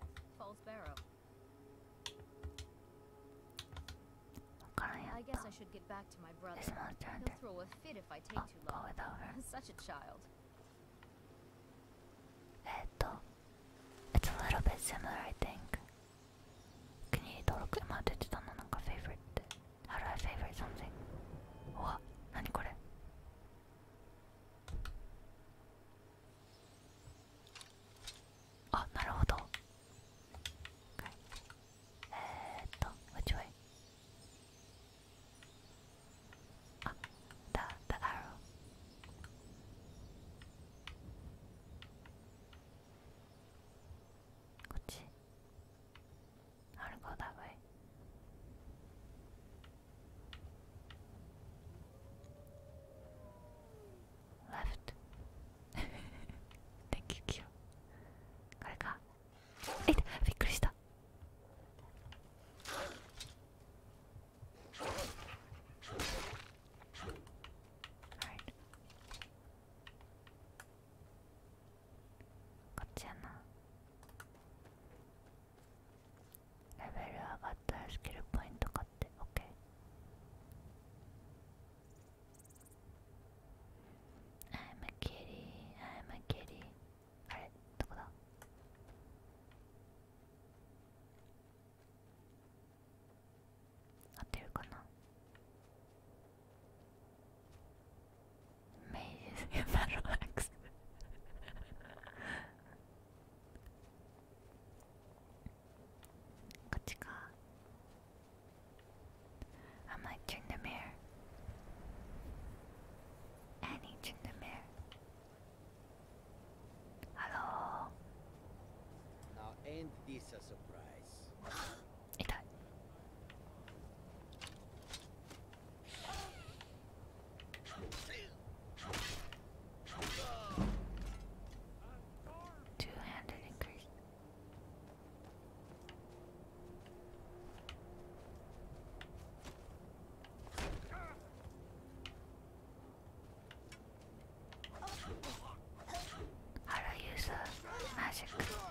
Falls Barrow. わからんや I っ guess た。 I should get back to my brother. This monster hunter. He'll throw a fit if I take Oh, too pull long. it over. Such a child. えっと It's a little bit similar, I think. 国に登録今出てたのなんか favorite って How do I favorite something? うわ、何これあ、なるほど okay. えーっと Which way? あ、the, the arrowこっち I'll go that way. Left. Thank you, Q. これか。えっ、びっくりした。Alright. こっちやな。レベル上がったらスキルポイント買って OK。 I'm a kitty, I'm a kitty。 あれどこだ合ってるかな。メイズバロアックスこっちか。I'm like turn the mirror. Annie, turn the mirror. Hello. Now, ain't this a surprise? 痛い。Two-handed increase. How do I use the magic?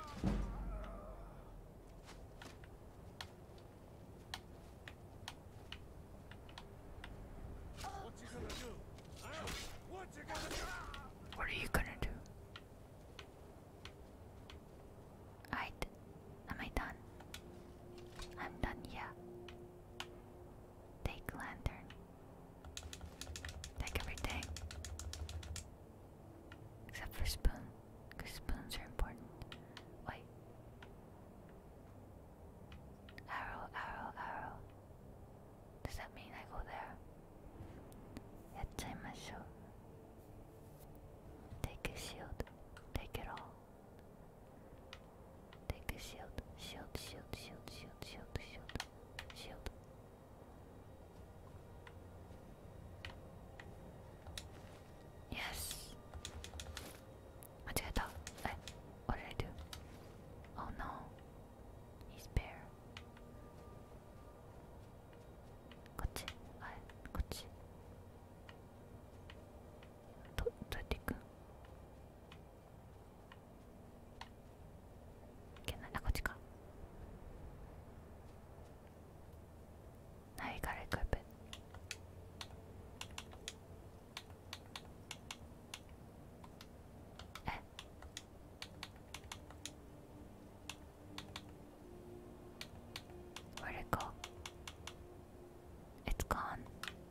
What's he gonna do? Huh? What's he gonna do? What are you gonna do? I d am I done? I'm done, yeah. Take lantern. Take everything. Except for spoon, because spoons are important. Wait. Arrow, arrow, arrow. Does that mean I go there? やっちゃいましょう。Take a shield. Take it all. Take a shield. Shield, shield, shield, shield, shield, shield, shield. Yes. 間違えた。え、what did I do? Oh no. He's bare. こっち。はい、こっち。ど、どうやって行くん？いけない。あ、こっちか。Now you gotta equip it. え Where'd it go? It's gone.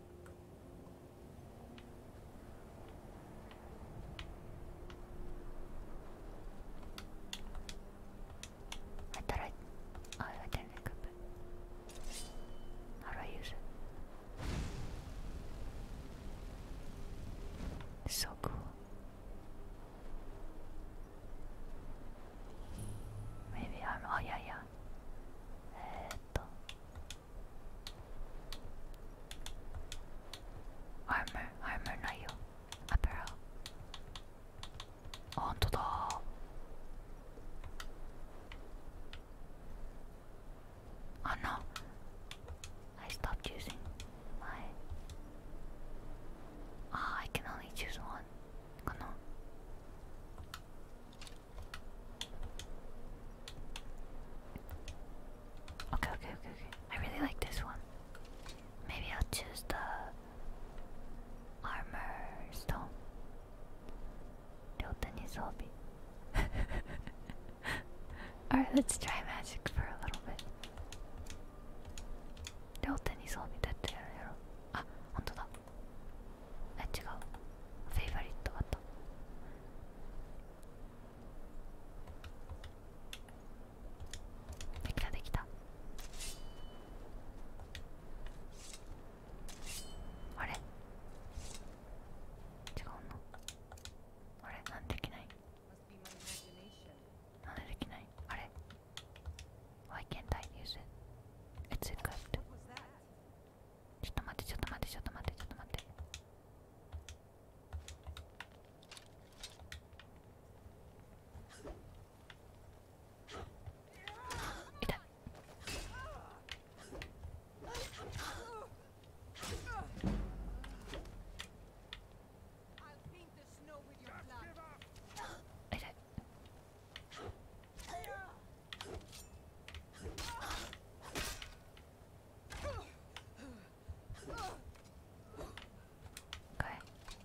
I thought I... Oh, I didn't equip it. How do I use it? It's so cool. Maybe I'm... Oh, yeah, yeah. えーっと Armor, armor ないよ。Apparel。あ、ほんとだ。Oh no. I stopped using my... Oh, I can only choose one. Isolby. Alright, let's try magic for a little bit. 両手に装備だってやるやろ。あ、ほんとだ。え、違う。フェイバリットあった。できたできた。あれ違うの。あれなんでできない。なんでできない。あれ Why can't I use it? It's equipped. ちょっと待ってちょっと待ってちょっと待ってちょっと待って。痛い。痛い。Okay.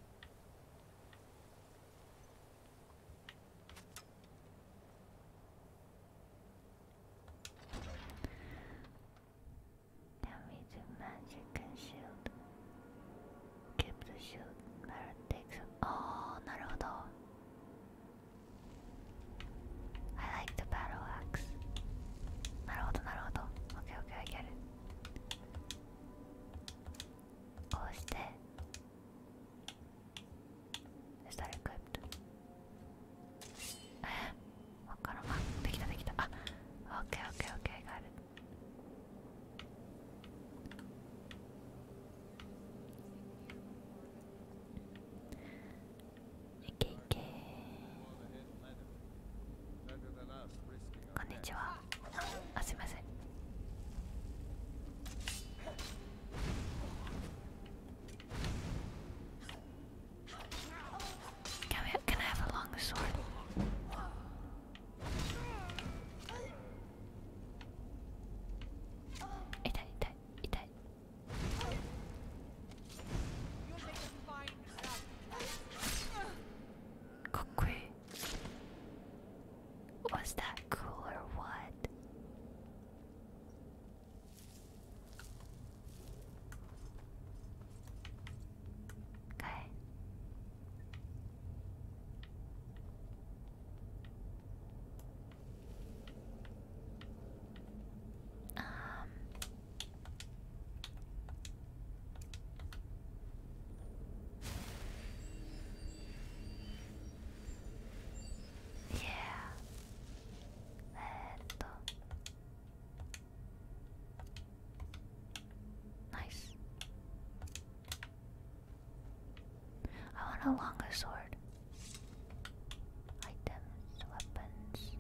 Damage of magic and shield. Keep the shield. Barret takes it. Oh, なるほど。I like the battle axe. なるほどなるほど。Okay, okay, I get it. こうして。Is that equipped? えわからん。あ、できたできた。あ、Okay, okay, okay, got it. いけいけ。 Better than us risking こ our んに necks. ちは。あ、すいません。Can, we, can I have a longer sword? 痛い痛い痛い。かっこいい。Was that cool or what? Okay. Um. Yeah. えーっと Nice. I want a longer sword. Items, weapons.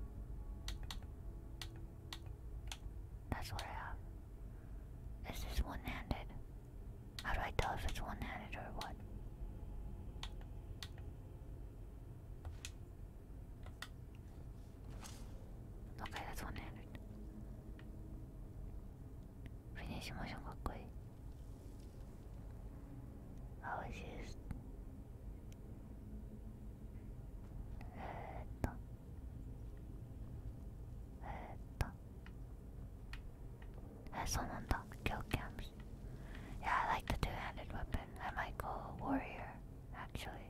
That's what I have. Is this one-handed? How do I tell if it's one-handed or what? Okay, that's one-handed. Finish motion かっこいい。How is used? えーっとえーっとえ、そうなんだ。Kill cams. Yeah, I like the two-handed weapon. I might go warrior, actually.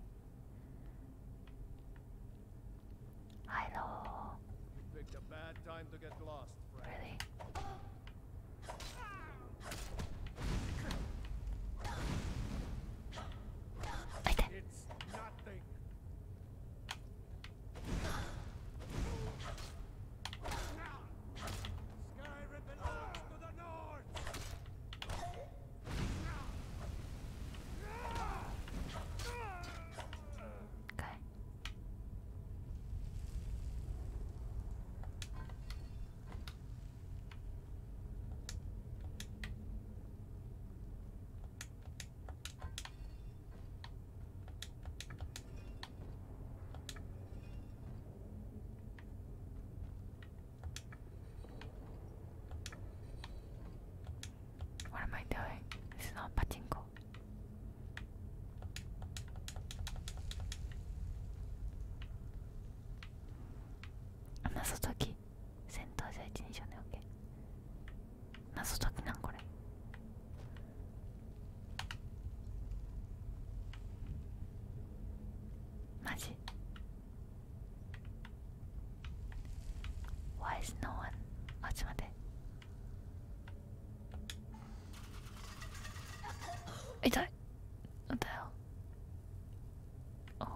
Hello. Picked a bad time to get lost, friend. Really? There's no one. Oh, ちょっと待って。痛い。What the hell? Oh.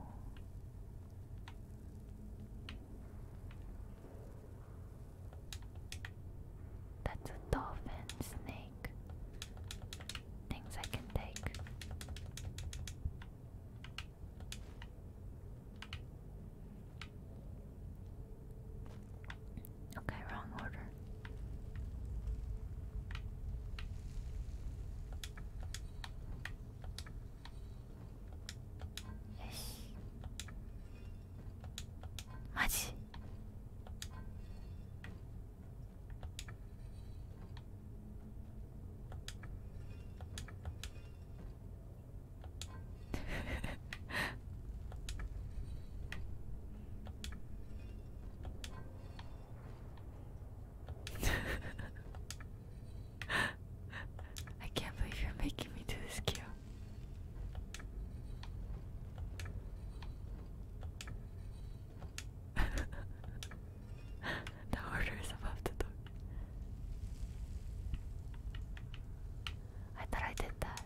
That's a dolphin snake. Things I can take. Okay, wrong order. Yes. Maji. I can't believe you're making me do this, Kyo. The order is above the door. I thought I did that.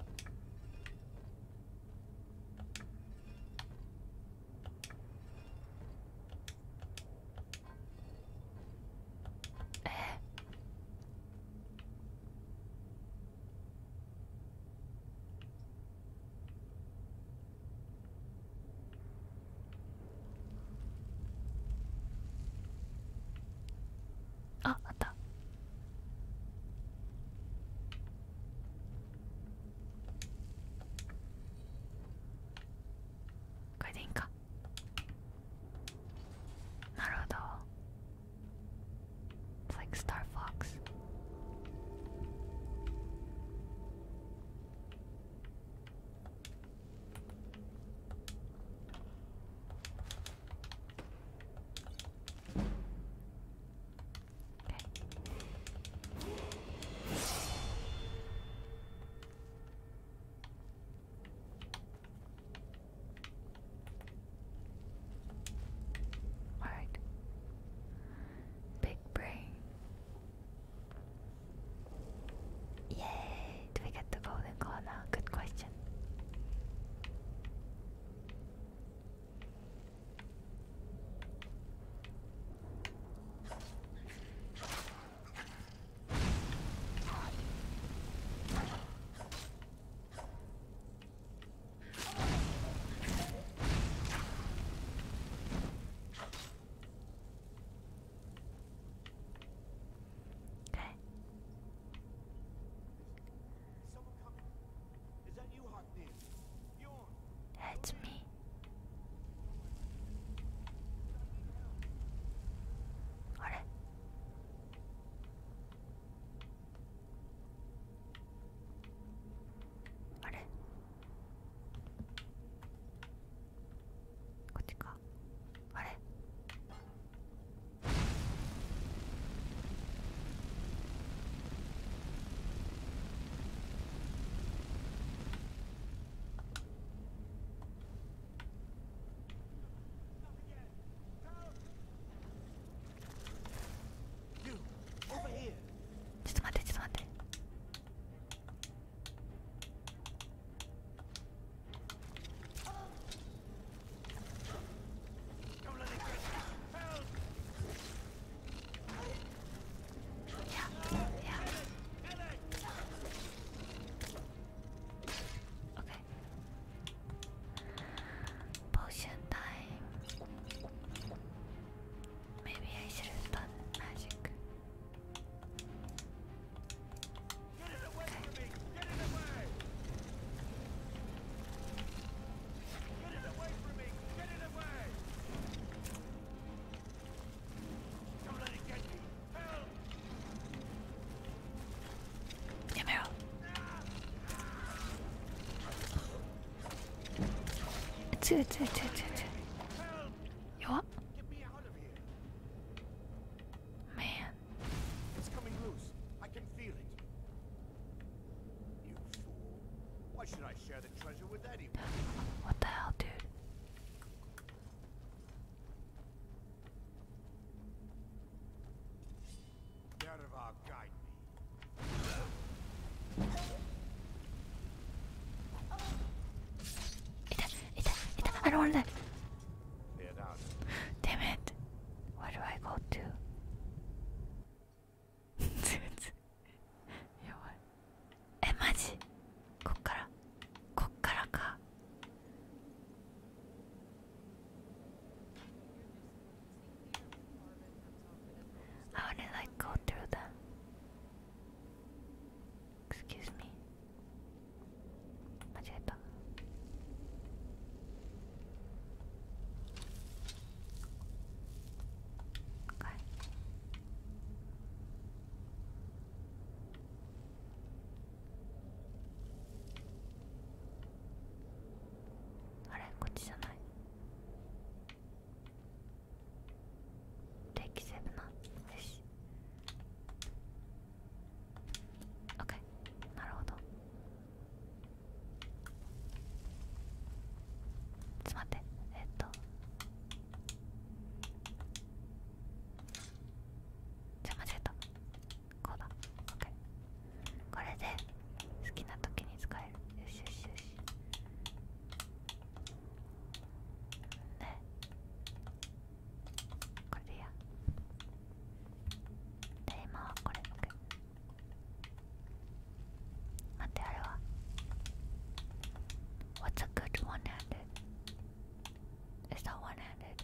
Eh. Ah, あった。これでいいんか。なるほど。It's like Star Fox. Alright. Big brain. Yay! Do we get the golden claw now? Good question. Okay. Someone coming? Is that you, Haknin? Bjorn? It's me. Alright. Alright. こっちか。あれ。 You! Over here! ちょっと待って、ちょっと待って。 Don't let it get you! Help! Yeah, yeah. Okay. Potion time. Maybe I should have done magic. Get it away from me! Get it away! Get it away from me! Get it away! Don't let it get me! Help! やめろ。強い強い強い強い強い。 Help! 弱っ。 Get me out of here! Man. It's coming loose. I can feel it. You fool. Why should I share the treasure with anyone? What the hell, dude? 危ない。 Head out. Damn it. Where do I go to? やばい。え、マジこっからこっからか。I wanna like go through them. Excuse me. 間違えた。Okay. あれこっちじゃない。定期セーブな。よし。OK。なるほど。ちょっと待って。えっと。じゃあ間違えた。こうだ。OK。これで好きな時に使える。よしよしよし。ね。これでいいや。で、今はこれ。OK。待って、あれは。What's a good one-handed? Is that one-handed?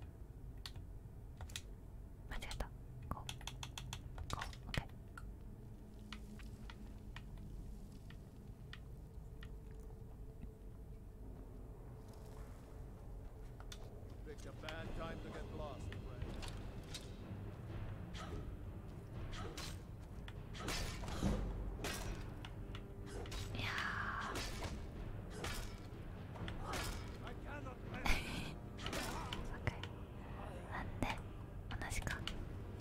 間違えた。こう。こう。OK。 Picked a bad time to get lost, friend. Yeah. I cannot let Okay. なんで同じか。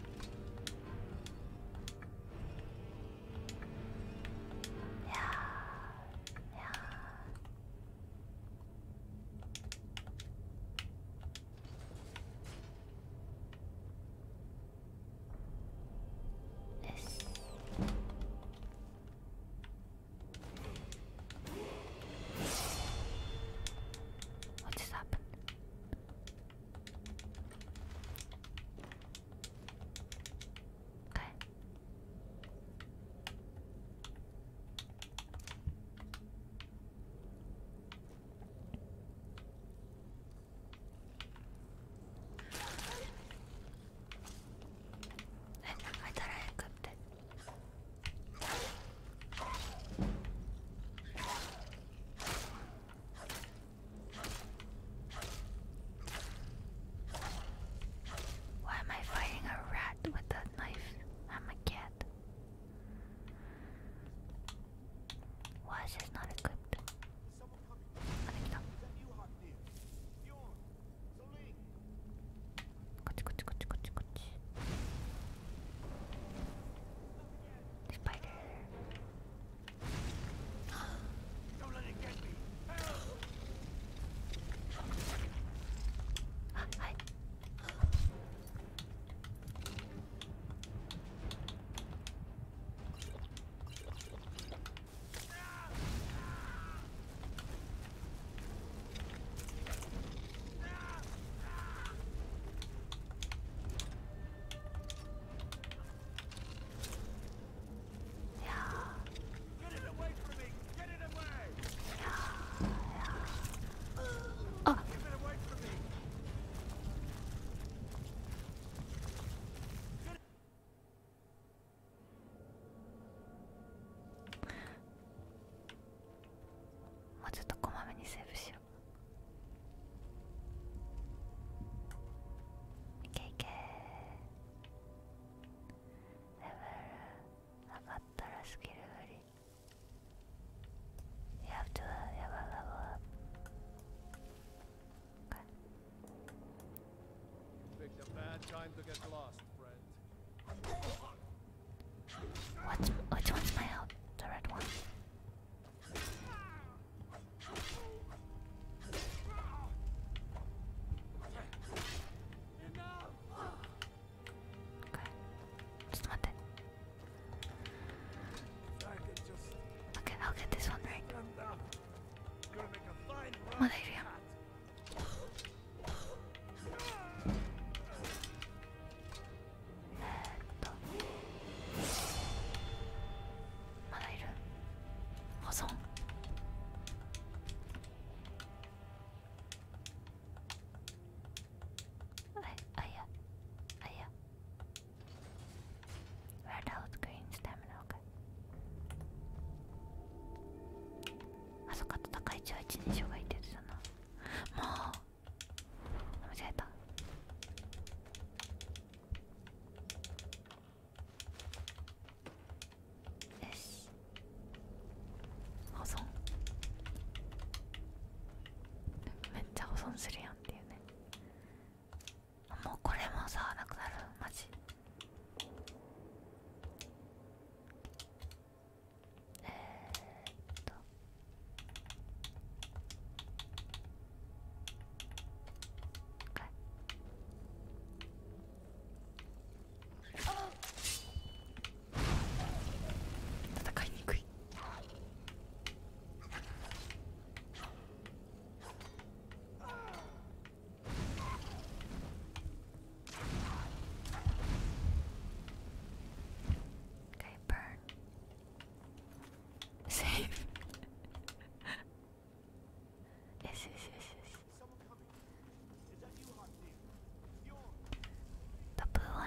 いやーいやーよし。What just happened? Okay. I thought I equipped it. Why am I fighting a rat with a knife? I'm a cat. Why is this not equipped? あ、できた。こっちこっちこっちこっちこっち。スパイダー。あ、はい。いやー Get it away from me! Get it away! あ Get it away from me! もうちょっとこまめにセーブしよう。いけいけー。レベル上がったらスキル振り。You have to have a level up. Okay. Picked a bad time to get lost, friend. What's, which one's my health? The red one. Okay. ちょっと待って。 If I could just Okay, I'll get this one right. stand down. Gonna make a fine run. まだいるやん。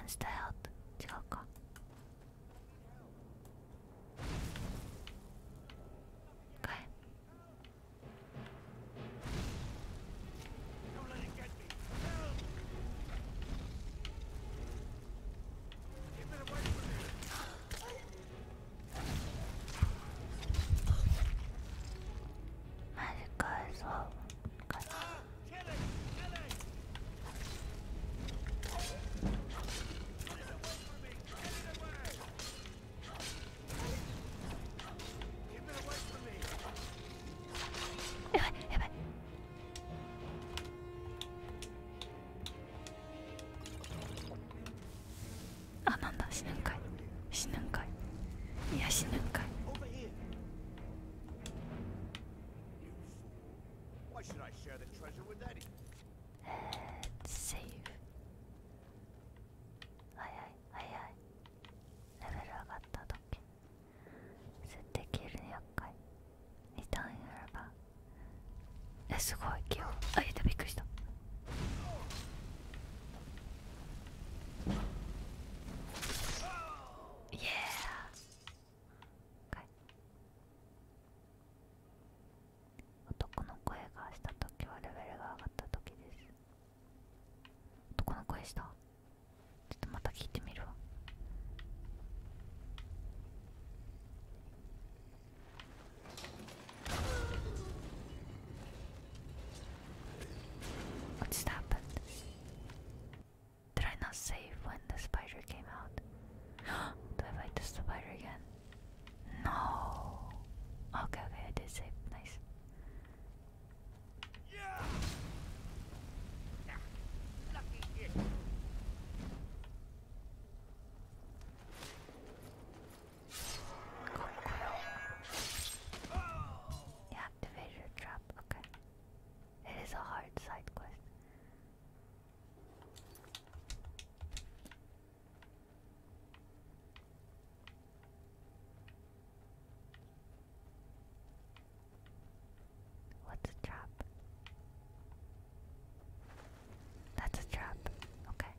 monster health. 違うか。Okay. Magic as well. Okay. Ah, なんだ、死ぬんかい。死ぬんかい。いや、死ぬんかい。 Over here. You fool. Why should I share the treasure with Eddie? えー、セーブ。はいはいはいはい。レベル上がった時。設定消えるにひゃっかい。リターンやれば。え、すごい、気を。あ、いた、びっくりした。イエーイ。男の声がしたときはレベルが上がったときです。男の声した？ちょっとまた聞いてみるわ。What just happened? Did I not save when the spider came out? Do I fight the spider again? No. Okay, okay, I did save. Nice. You activated a trap. Okay. It is a hard side quest. What's a trap? That's a trap. Okay.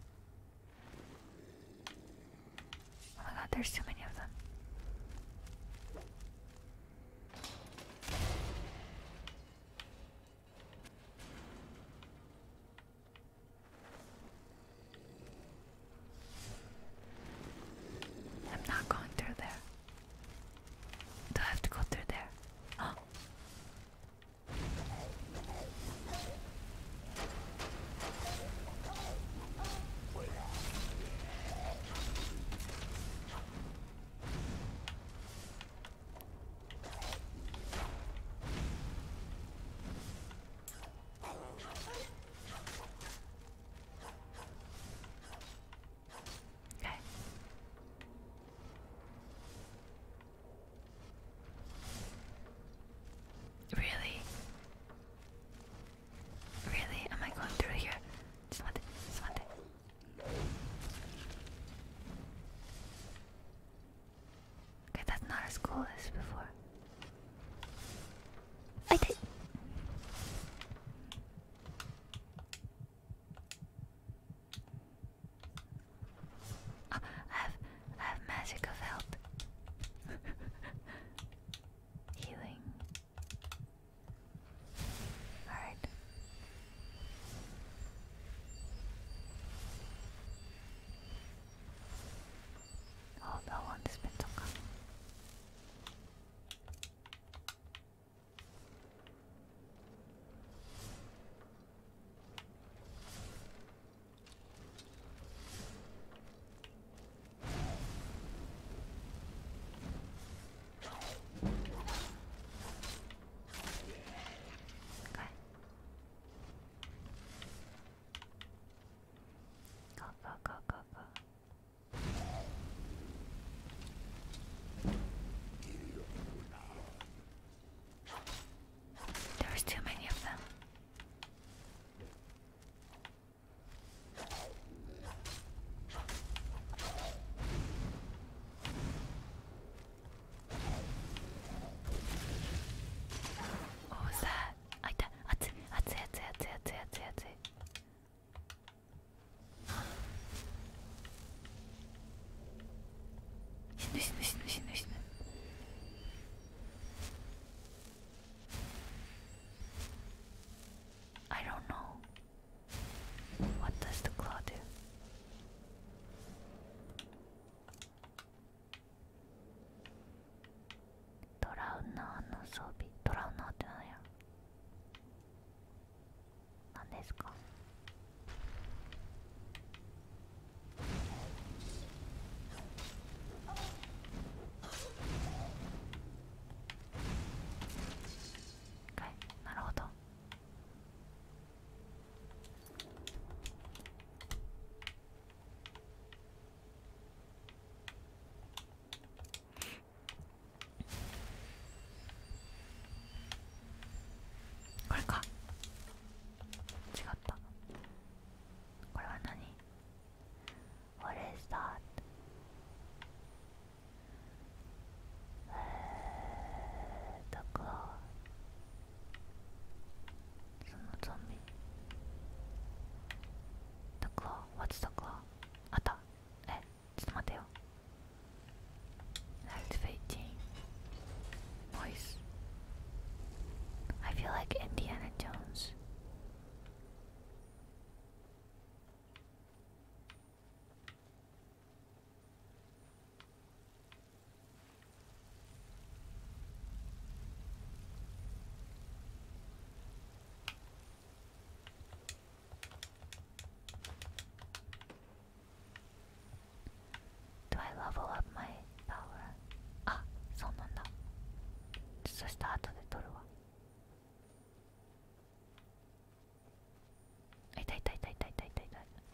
Oh my god, there's too many of them. I'm not going through there. Do I have to go through there? Oh. ですか？なるほど。これか。違った。これは何？ What is that? えー、だからそのゾンビ。The claw. What's the claw? あった。え、ちょっと待ってよ。Activating voice. I feel like Indiana Jones. Do I level up my power? あ、そうなんだ。そした後で取るわ。痛い痛い痛い痛い痛い痛い痛い。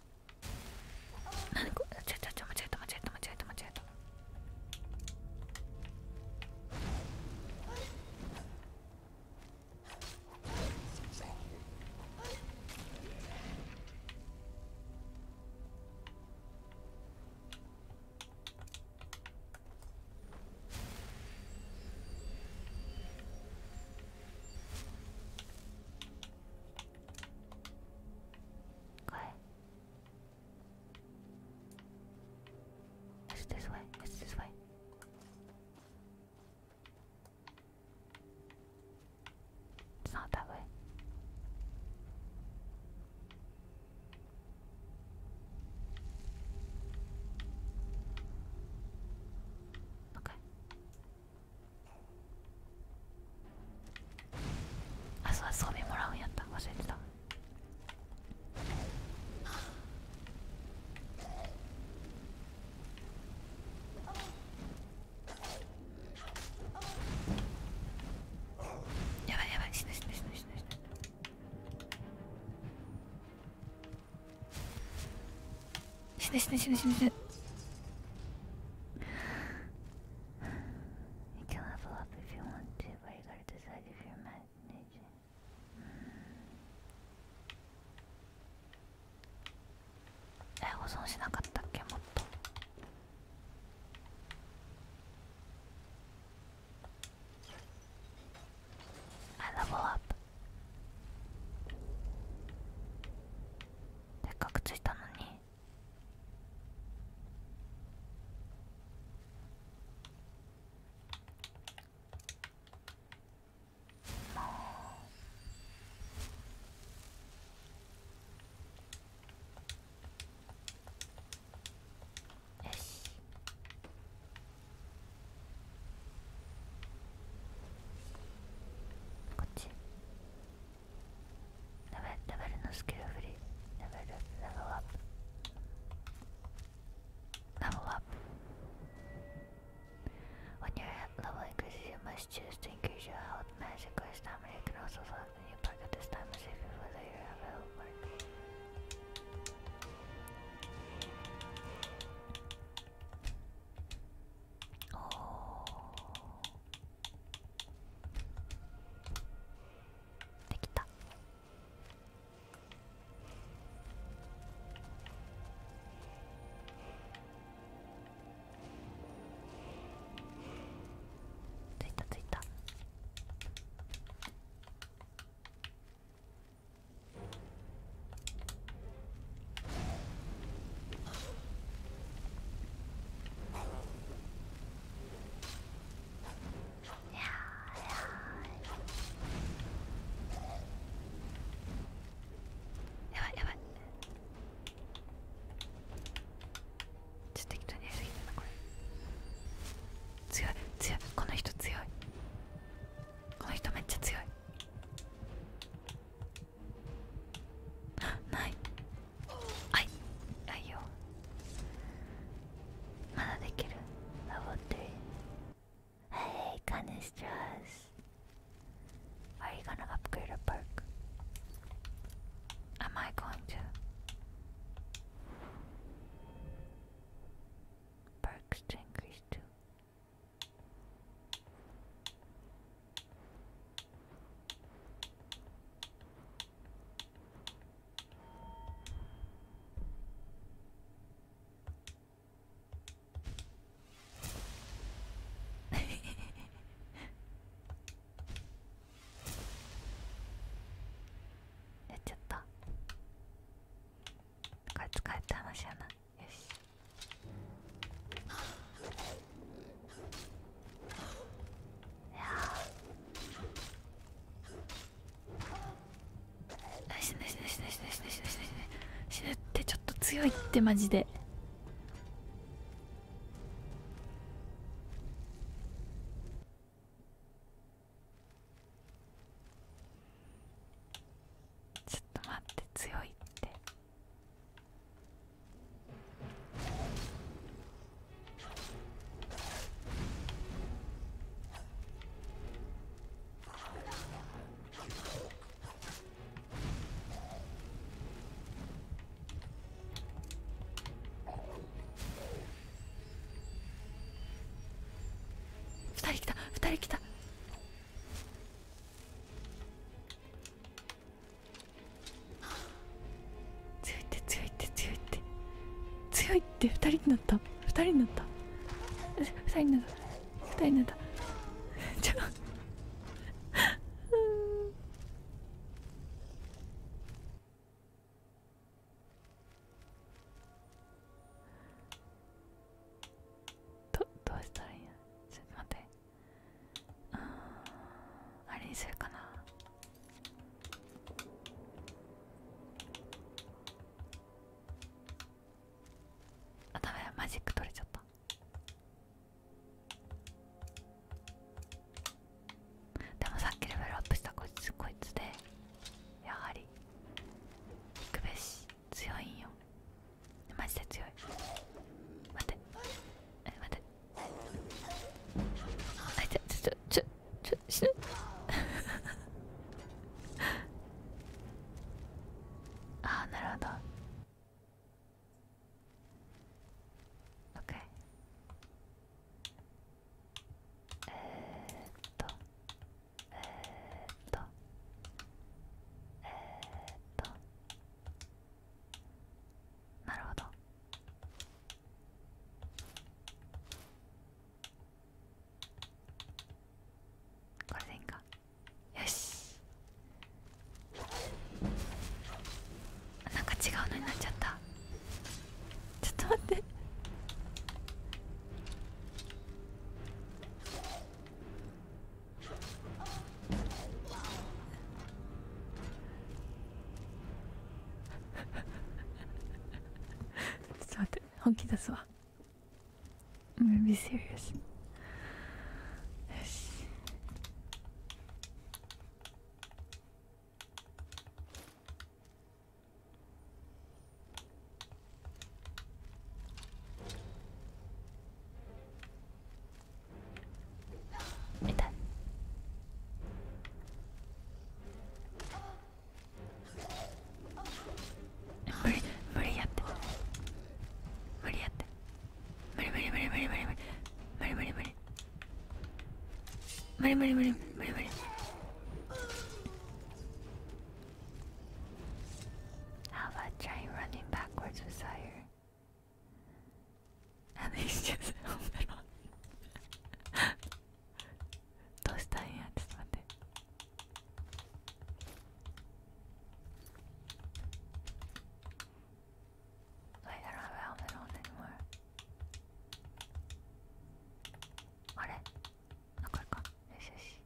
何これ？ちょちょちょ間違えた間違えた間違えた間違えた。It's this way. It's this way. It's not that way. Okay. あ、そうだ、装備もらうんやった。忘れてた。やばいやばい、死ぬ死ぬ死ぬ死ぬ死ぬ。死ぬ死ぬ死ぬ死ぬ死ぬ。You can level up if you want to, but you gotta decide if you're managing. え、保存しなかったっけ、もっと。I level up. でっかくついたのに。もうない。はい、はいよ。まだできる。Level three. Hey, Canistras. Are you gonna upgrade a perk? Am I going to? Perks to increase too.やっちゃった。これ使えって話やな。よし。いやー死ぬ死ぬ死ぬ死ぬ死ぬ死ぬ死ぬ死ぬってちょっと強いってマジで。ちょっと待って強いって。二人来た二人来た。強いって強いって強いって強いって二人になった二人になった二人になった二人になったちょどどうしたらいいんや。ちょっと待って。うーんあれにするかな。あ、ダメだ、マジック取れちゃった。でもさっきレベルアップしたこいつこいつでやはり行くべし強いんよ。マジで強い。待ってえ待ってあいちょちょちょちょ死ぬあーなるほど。 OK。 えーっとえーっとえーっとなるほど。これでいいんか。よし。なんか違うのになっちゃった。ちょっと待って。ちょっと待って、本気出すわ。I'm gonna be serious。 よし。痛い。無理無理やって無理やって無理無理無理無理無理無理無理無理無理無理無理無理無理無理無理。 How about trying running backwards with Sire? And he's just helmet on. どうしたんや。ちょっと待って。Wait, I don't have a helmet on anymore. あれあ、これか。よしよし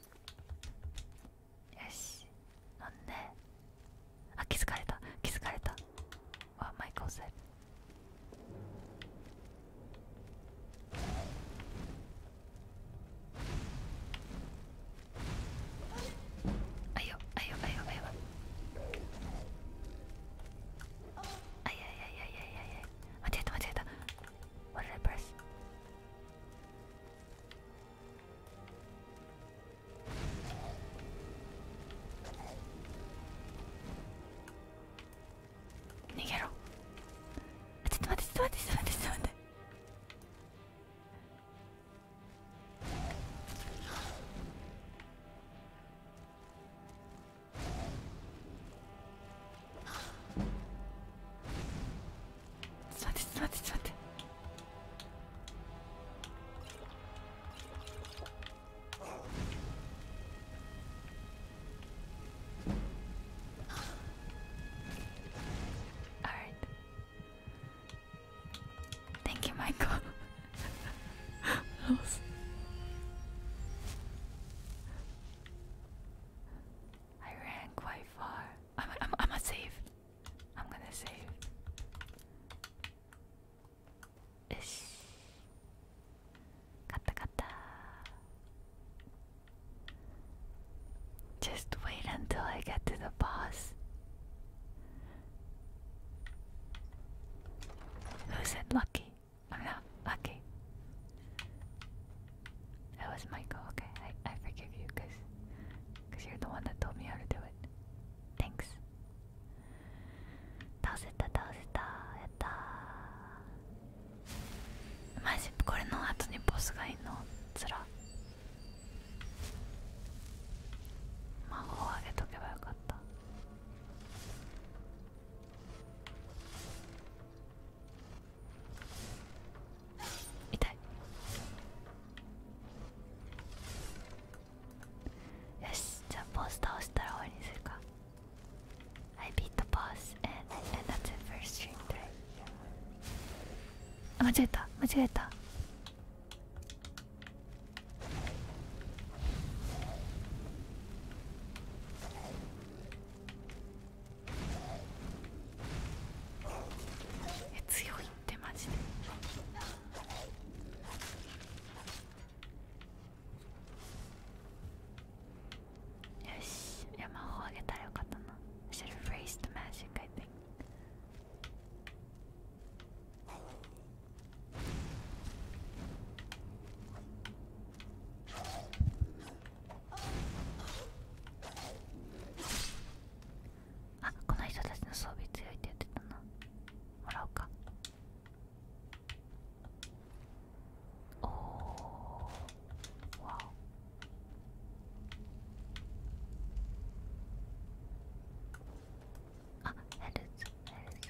よし。なんであ、気づかれた気づかれた。あ、マイク押せ。 間違えた間違えた。え強いってマジで。よし、いや魔法あげたらよかったな。I should have raised the magic, I think. あ、この人たちの装備強いって言ってたな。もらおうか。おー、わお。あ、ヘルズヘルズ。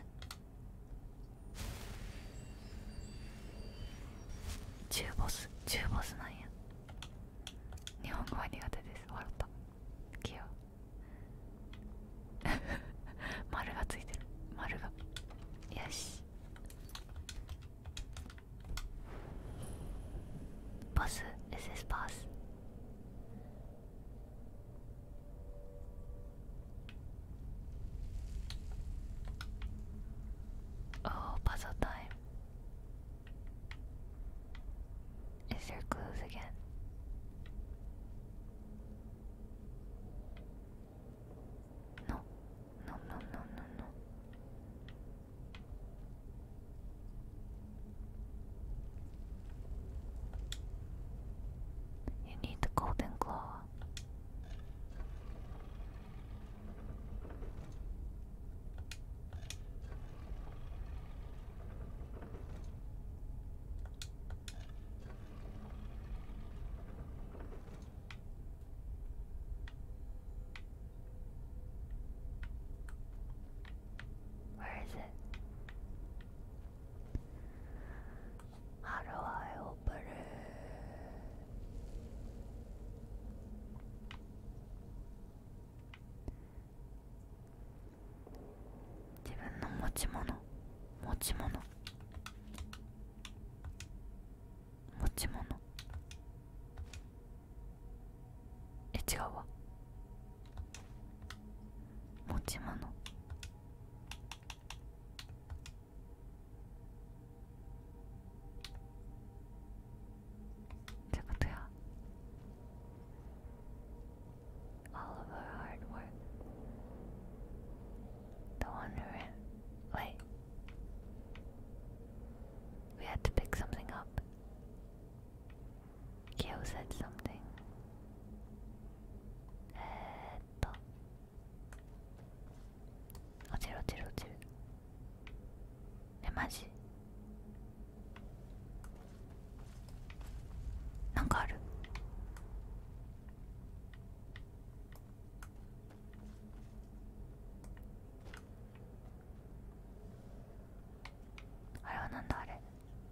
中ボス中ボスなんや。日本語は苦手です。笑った。器用。丸がついてる。丸が。よし。ボス is this boss? Oh, puzzle time. Is there clues again? No. No, no, no, no, no. You need the golden claw. Where is it? How do I open it? 自分の持ち物持ち物持ち物え違うわ持ち物ってことや。 All of our hard work. The wondering. Wait. We had to pick something up. Kyo said something. えーっと落ちる落ちる落ちる。えマジなんかある。あれはなんだあれ。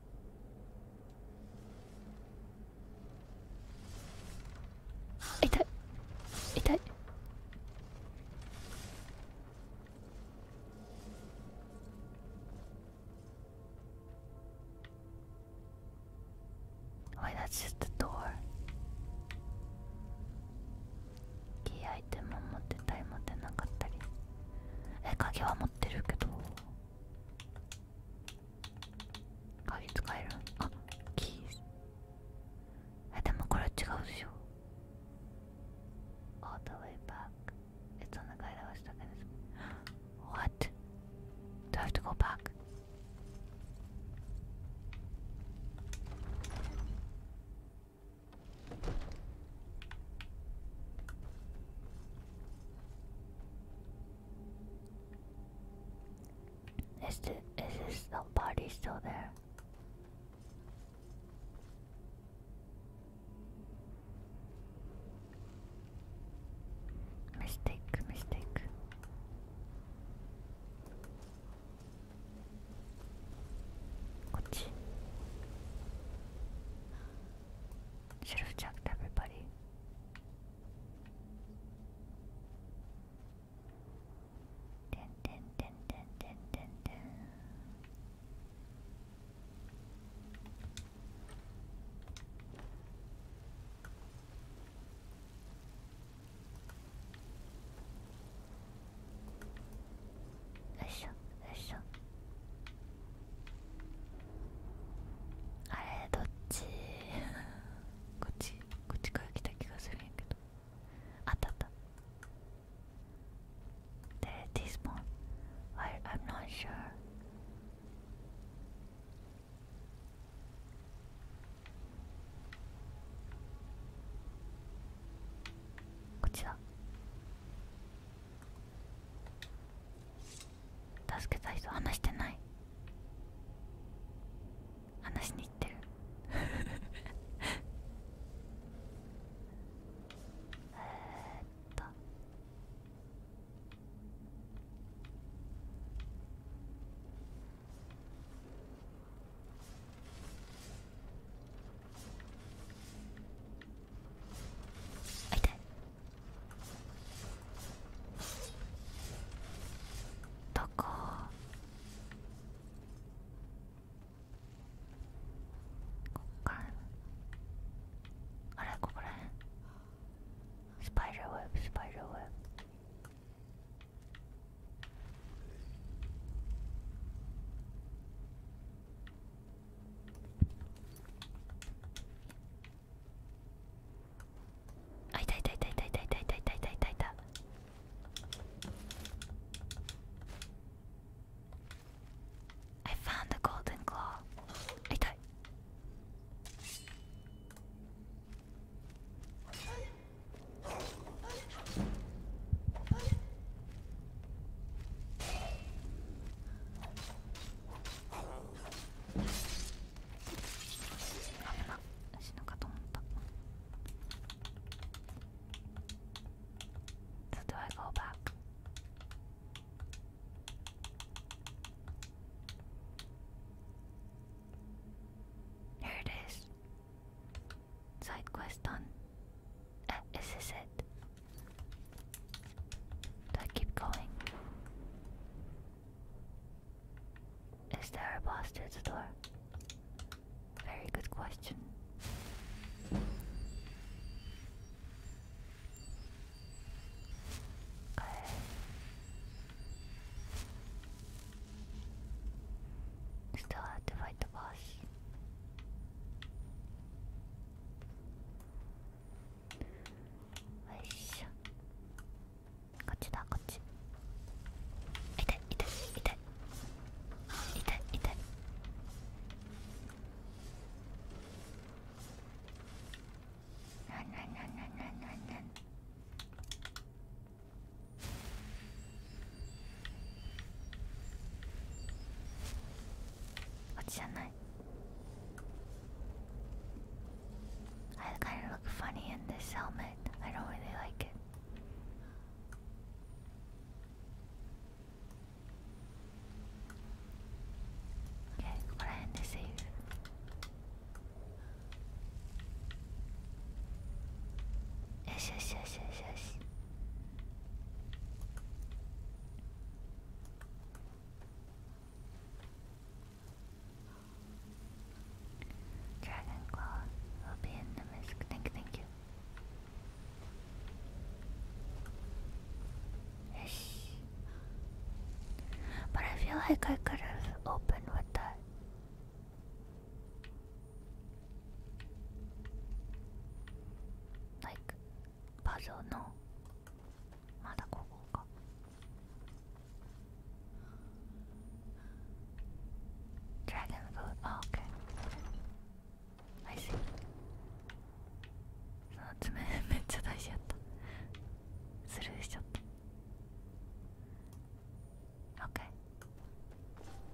痛い痛い。Wait, that's just the door. キーアイテム持ってたり持ってなかったり。え、鍵は持ってるけど鍵使える。あ、キー。え、でもこれ違うでしょ。 All the way back. It's on the guy that was stuck in his... What? Do I have to go back? Is the, is this the party still there? Mistake, mistake. Should have checked everybody. Dun, dun, dun, dun, dun, dun, dun. despawn? I, I'm not sure. こっちだ。助けた人話してない。話しに行ってる。えーっとあ、痛い。どこ？こっから。あれ、ここらへん。スパイダーウェブ、スパイダーウェブ。あ、いたいたいたいたいたいたいたいたいたいたいた。I found the golden claw. あ、痛い。危な、死ぬかと思った。So do I go back? Here it is. Side quest done. Uh, is this it? Do I keep going? Is there a boss to the door? Very good question. Okay. Still have to fight the boss. Nice. こっちだ、こっち。痛い痛い痛い痛い痛い。なんなんなんなんなんなんなん。こっちじゃない。I kind of look funny in this helmet. I don't really like it. Okay, ここら辺でセーフ。よしよしよしよしよし。Dragon Claw will be in the misc. Thank you, thank you. Yes. But I feel like I could have opened with that. Like, puzzle, no. まだここか。Dragon food. Oh, okay. I see. その爪めっちゃ大事やった。スルーしちゃった。Okay.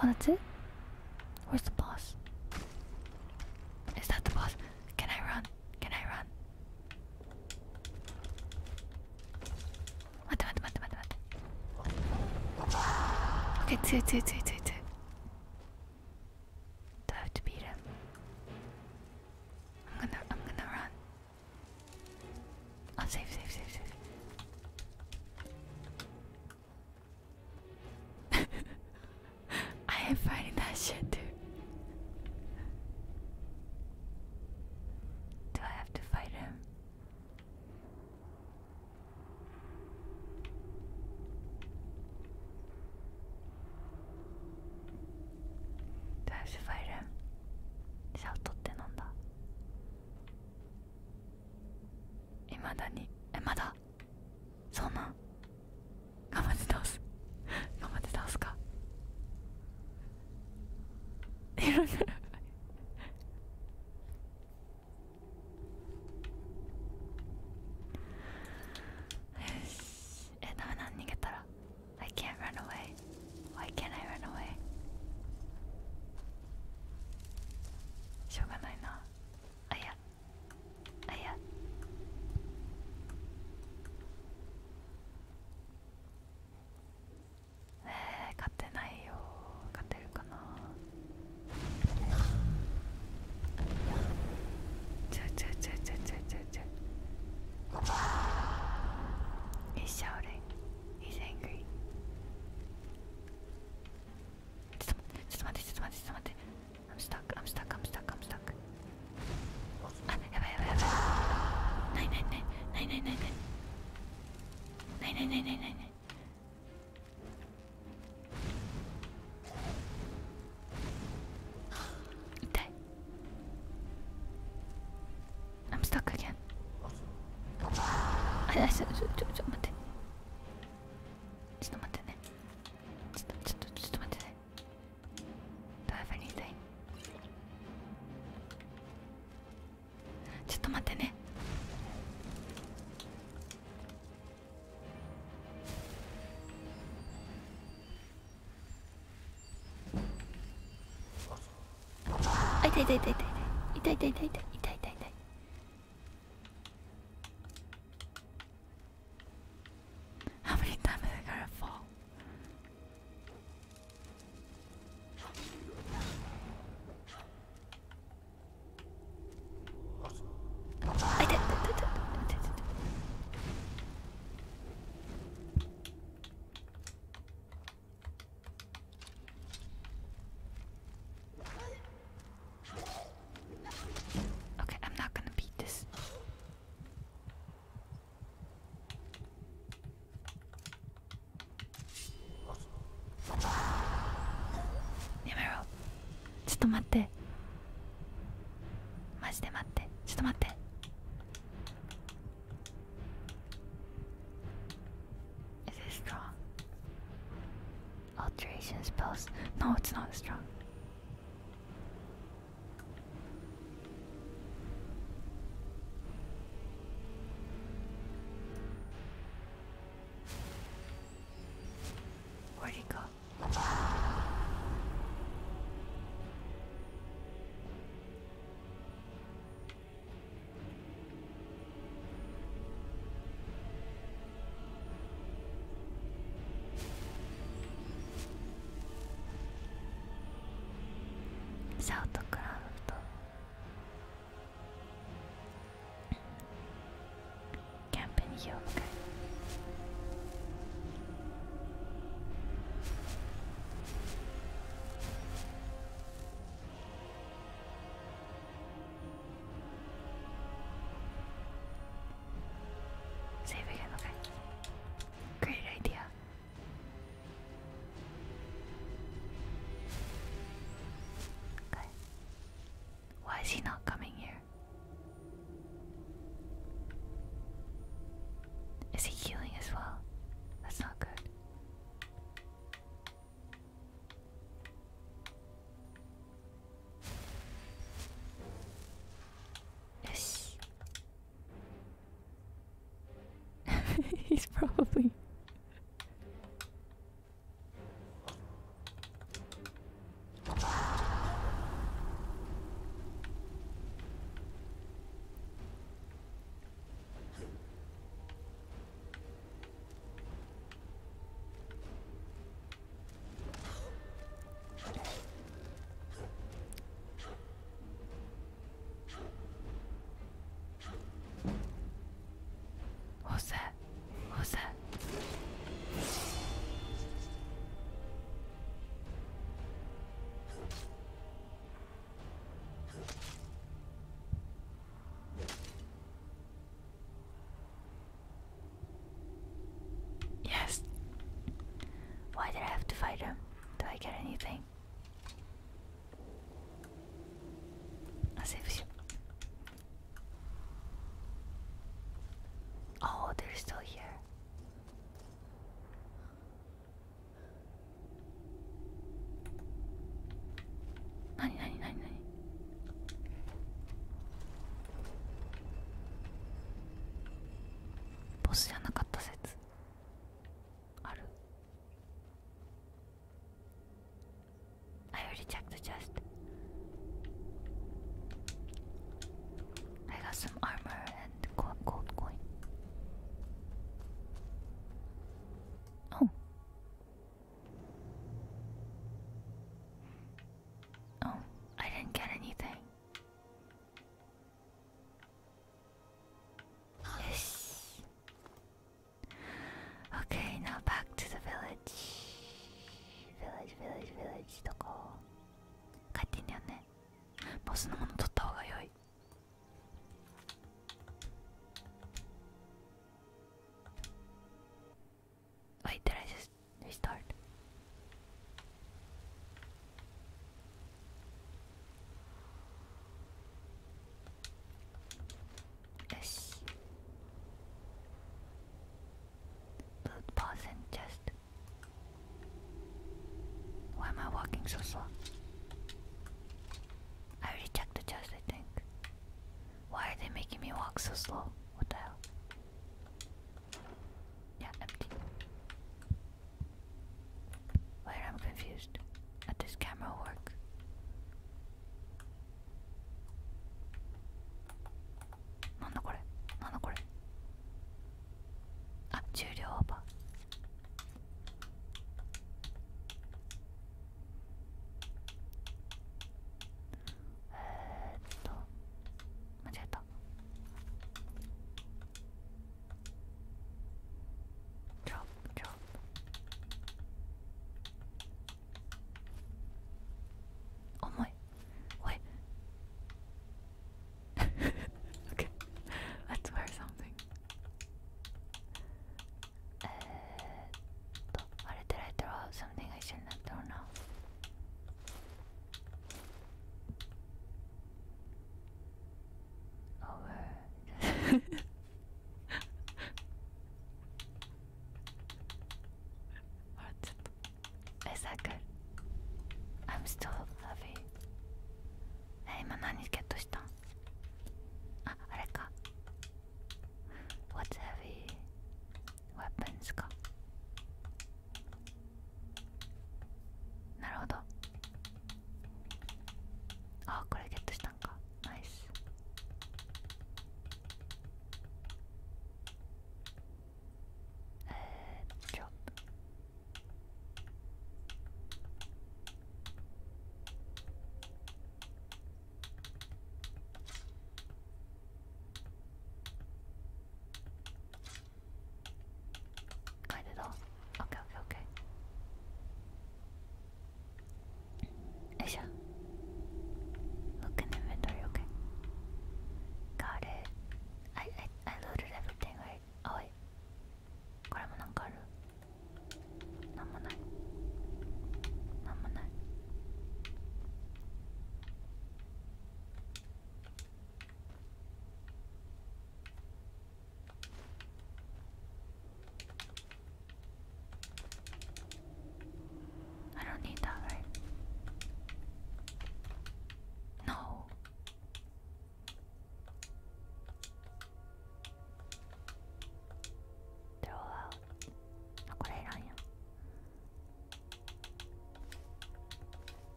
Oh, that's it? Where's the boss? Is that the boss? Can I run? Can I run? 待って待って待って待って待って。Okay, 強い強い強い強い強い。Do I have to beat him? I'm gonna, I'm gonna run. Oh, save, save, save, save. I am fighting that shit, dude. Do I have to fight him? Do I have to fight him? シャウトってなんだ？いまだにえまだそうなん頑張って倒す頑張って倒すかいろいろえダメだ逃げたら I can't run away. Why can't I run away? しょうがないなあいやあいやえー、勝てないよ勝てるかなちょちょちょちょちょちょちょ He's shouting. He's angry. ちょっとちょっと待ってちょっと待ってちょっと待って I'm stuck, I'm stuck, I'm stuck, I'm stuck. あ、やばいやばいやばいないないないないないないないないないないないないない痛い I'm stuck again. あ、ちょ、ちょ、ちょ、ちょ、待って。ちょっと待ってね。ちょっと、ちょっと、ちょっと待ってね。Do I have anything? ちょっと待ってね。あ、痛い痛い痛い痛い痛い痛い痛い痛い痛い痛い痛い痛い。How many times am I gonna fall? I did. Okay, I'm not gonna beat this. Yamero. ちょっと待って。マジで待って。ちょっと待って。Is it strong? Alteration spells. No, it's not strong. Where'd he go? South of Craft. Camp in here, okay. Save again, okay. Great idea. Okay. Why is he not coming here? Is he healing as well? That's not good. Yes. He's probably get anything? As if she... Oh, they're still here. Nani, nani, nani, nani.ボスじゃなかった説ある。I already checked the chest. I got some armor and gold, gold coin. Oh. Oh, I didn't get anything. Yes.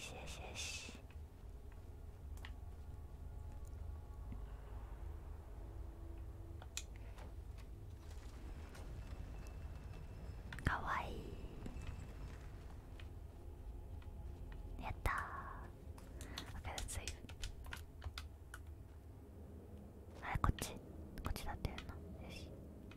しよしよし。かわいい。やったー。 OK, let's save. あれこっちこっちだったよな。よし。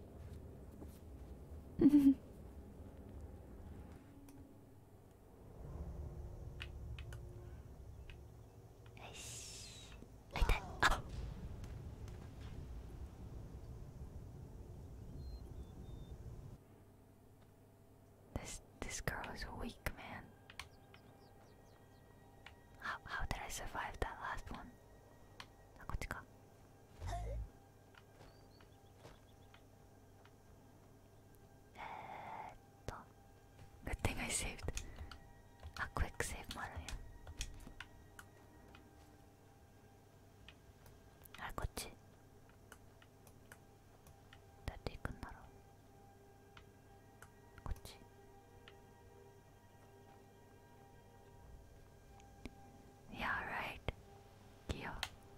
よし。あ、痛い。あっ。This this girl is weak, man. How how did I survive that last one? あ、こっちか。えーっと Good thing I saved. あ、クイックセーブもあるんや。あれこっちどうやって行くんだろう。こっち。Yeah, right. いいよ。よ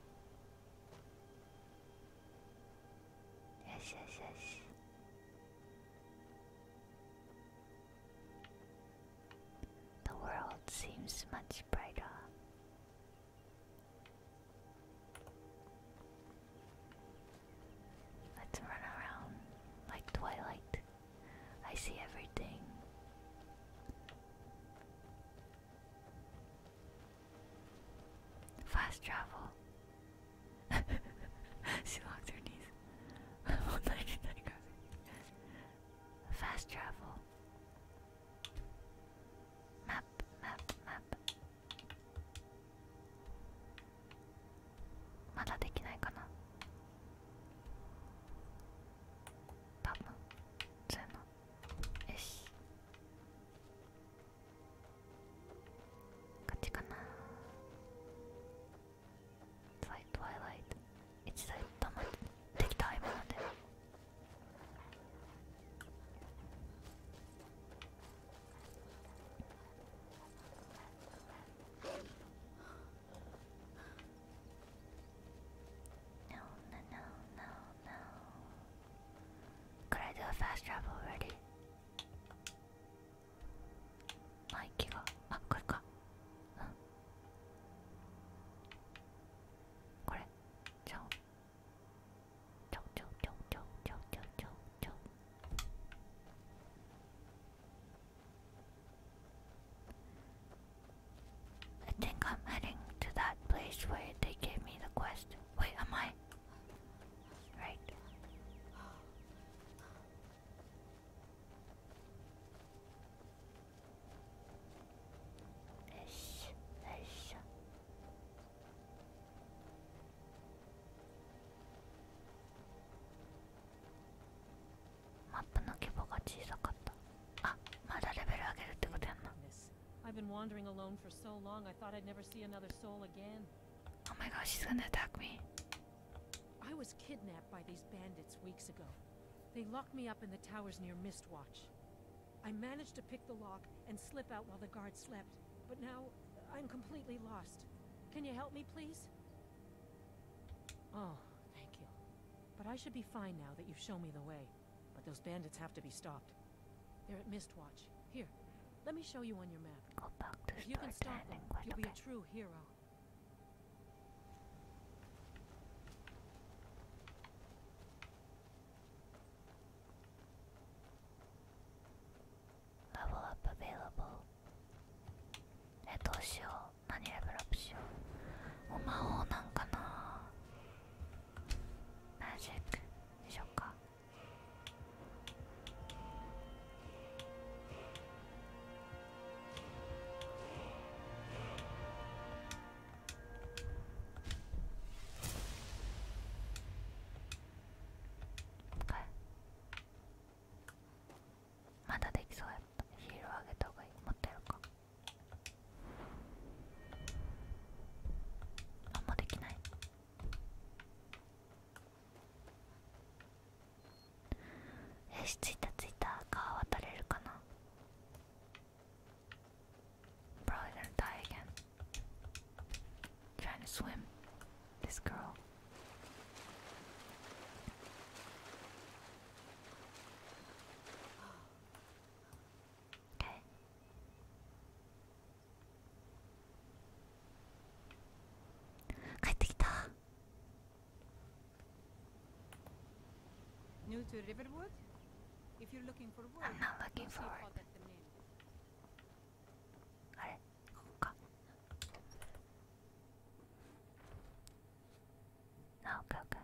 しよしよし。The world seems much brighter. Let's run around like Twilight. I see everything. Fast travel. She locked her knees. Fast travel. Map, map, map. まだできないかな。多分そうやな。よし。こっちかな。It's like Twilight. It's like 止まってきた今まで。No, no, no, no, no. Could I do a fast travel already? マイキが、あ、これか。うん。これ。ちょ。ちょちょちょちょちょちょちょちょ。I think I'm heading to that place where they gave me the quest. Wait, am I? Right. よし、よいしょ。マップの規模が小さかった。あ、まだレベル上げるってことやんな。 Miss, I've been wandering alone for so long I thought I'd never see another soul again. Oh my gosh, she's gonna attack me. I was kidnapped by these bandits weeks ago. They locked me up in the towers near Mistwatch. I managed to pick the lock and slip out while the guards slept, but now I'm completely lost. Can you help me, please? Oh, thank you. But I should be fine now that you've shown me the way. But those bandits have to be stopped. They're at Mistwatch. Here, let me show you on your map. Go back to If you can start stop them, training. you'll be a Okay. true hero. Level up available. え、どうしよう。何レベルアップしよう。お魔法なんかな。マジックでしょうか。まだできそうやった。ヒール上げた方がいい。持ってるか。あんまできない。よし、着いた着いた。川渡れるかな。Probably gonna die again. swim. This girl. Okay. New to Riverwood? If you're looking for work, I'm not looking don't for sleep work. out at the inn. あれここか Oh, okay, okay.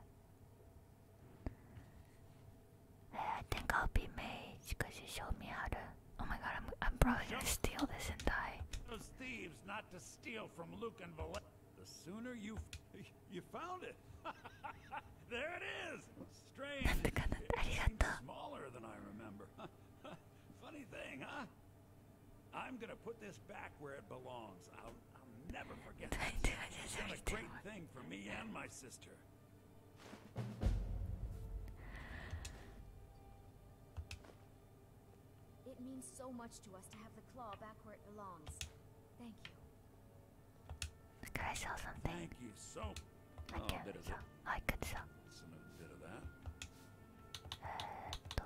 Hey, I think I'll be mage because you showed me how to. Oh my god, I'm, I'm probably gonna steal this and die. Those thieves not to steal from Luke and Valet. The sooner you you found it. There it is. Strange. It seems smaller than I remember. Funny thing, huh? I'm gonna put this back where it belongs. I'll, I'll never forget. It's done a great thing for me and my sister. It means so much to us to have the claw back where it belongs. Thank you. Can I sell something? Thank you so. I Oh, a can't bit of sell. I could sell. Some a bit of that. えーっと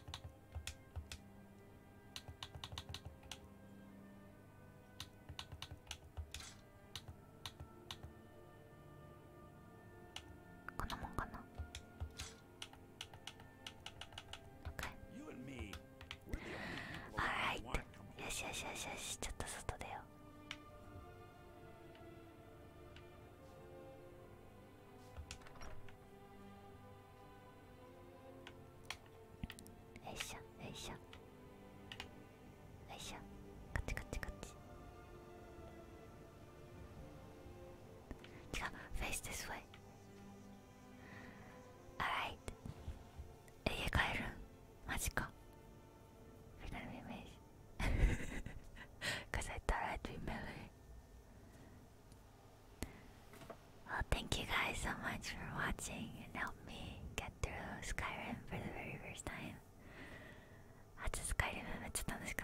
こんなもんかな OK You and me, we're the only people Alright who want to come よしよしよしよしちょっと外出ようよいしょよいしょよいしょこっちこっちこっち違う face this way alright え家帰るんマジか We're gonna be amazed Cause I thought I'd be melee Well thank you guys so much for watching and help me get through Skyrim for the very first time 初スカイリムめっちゃ楽しか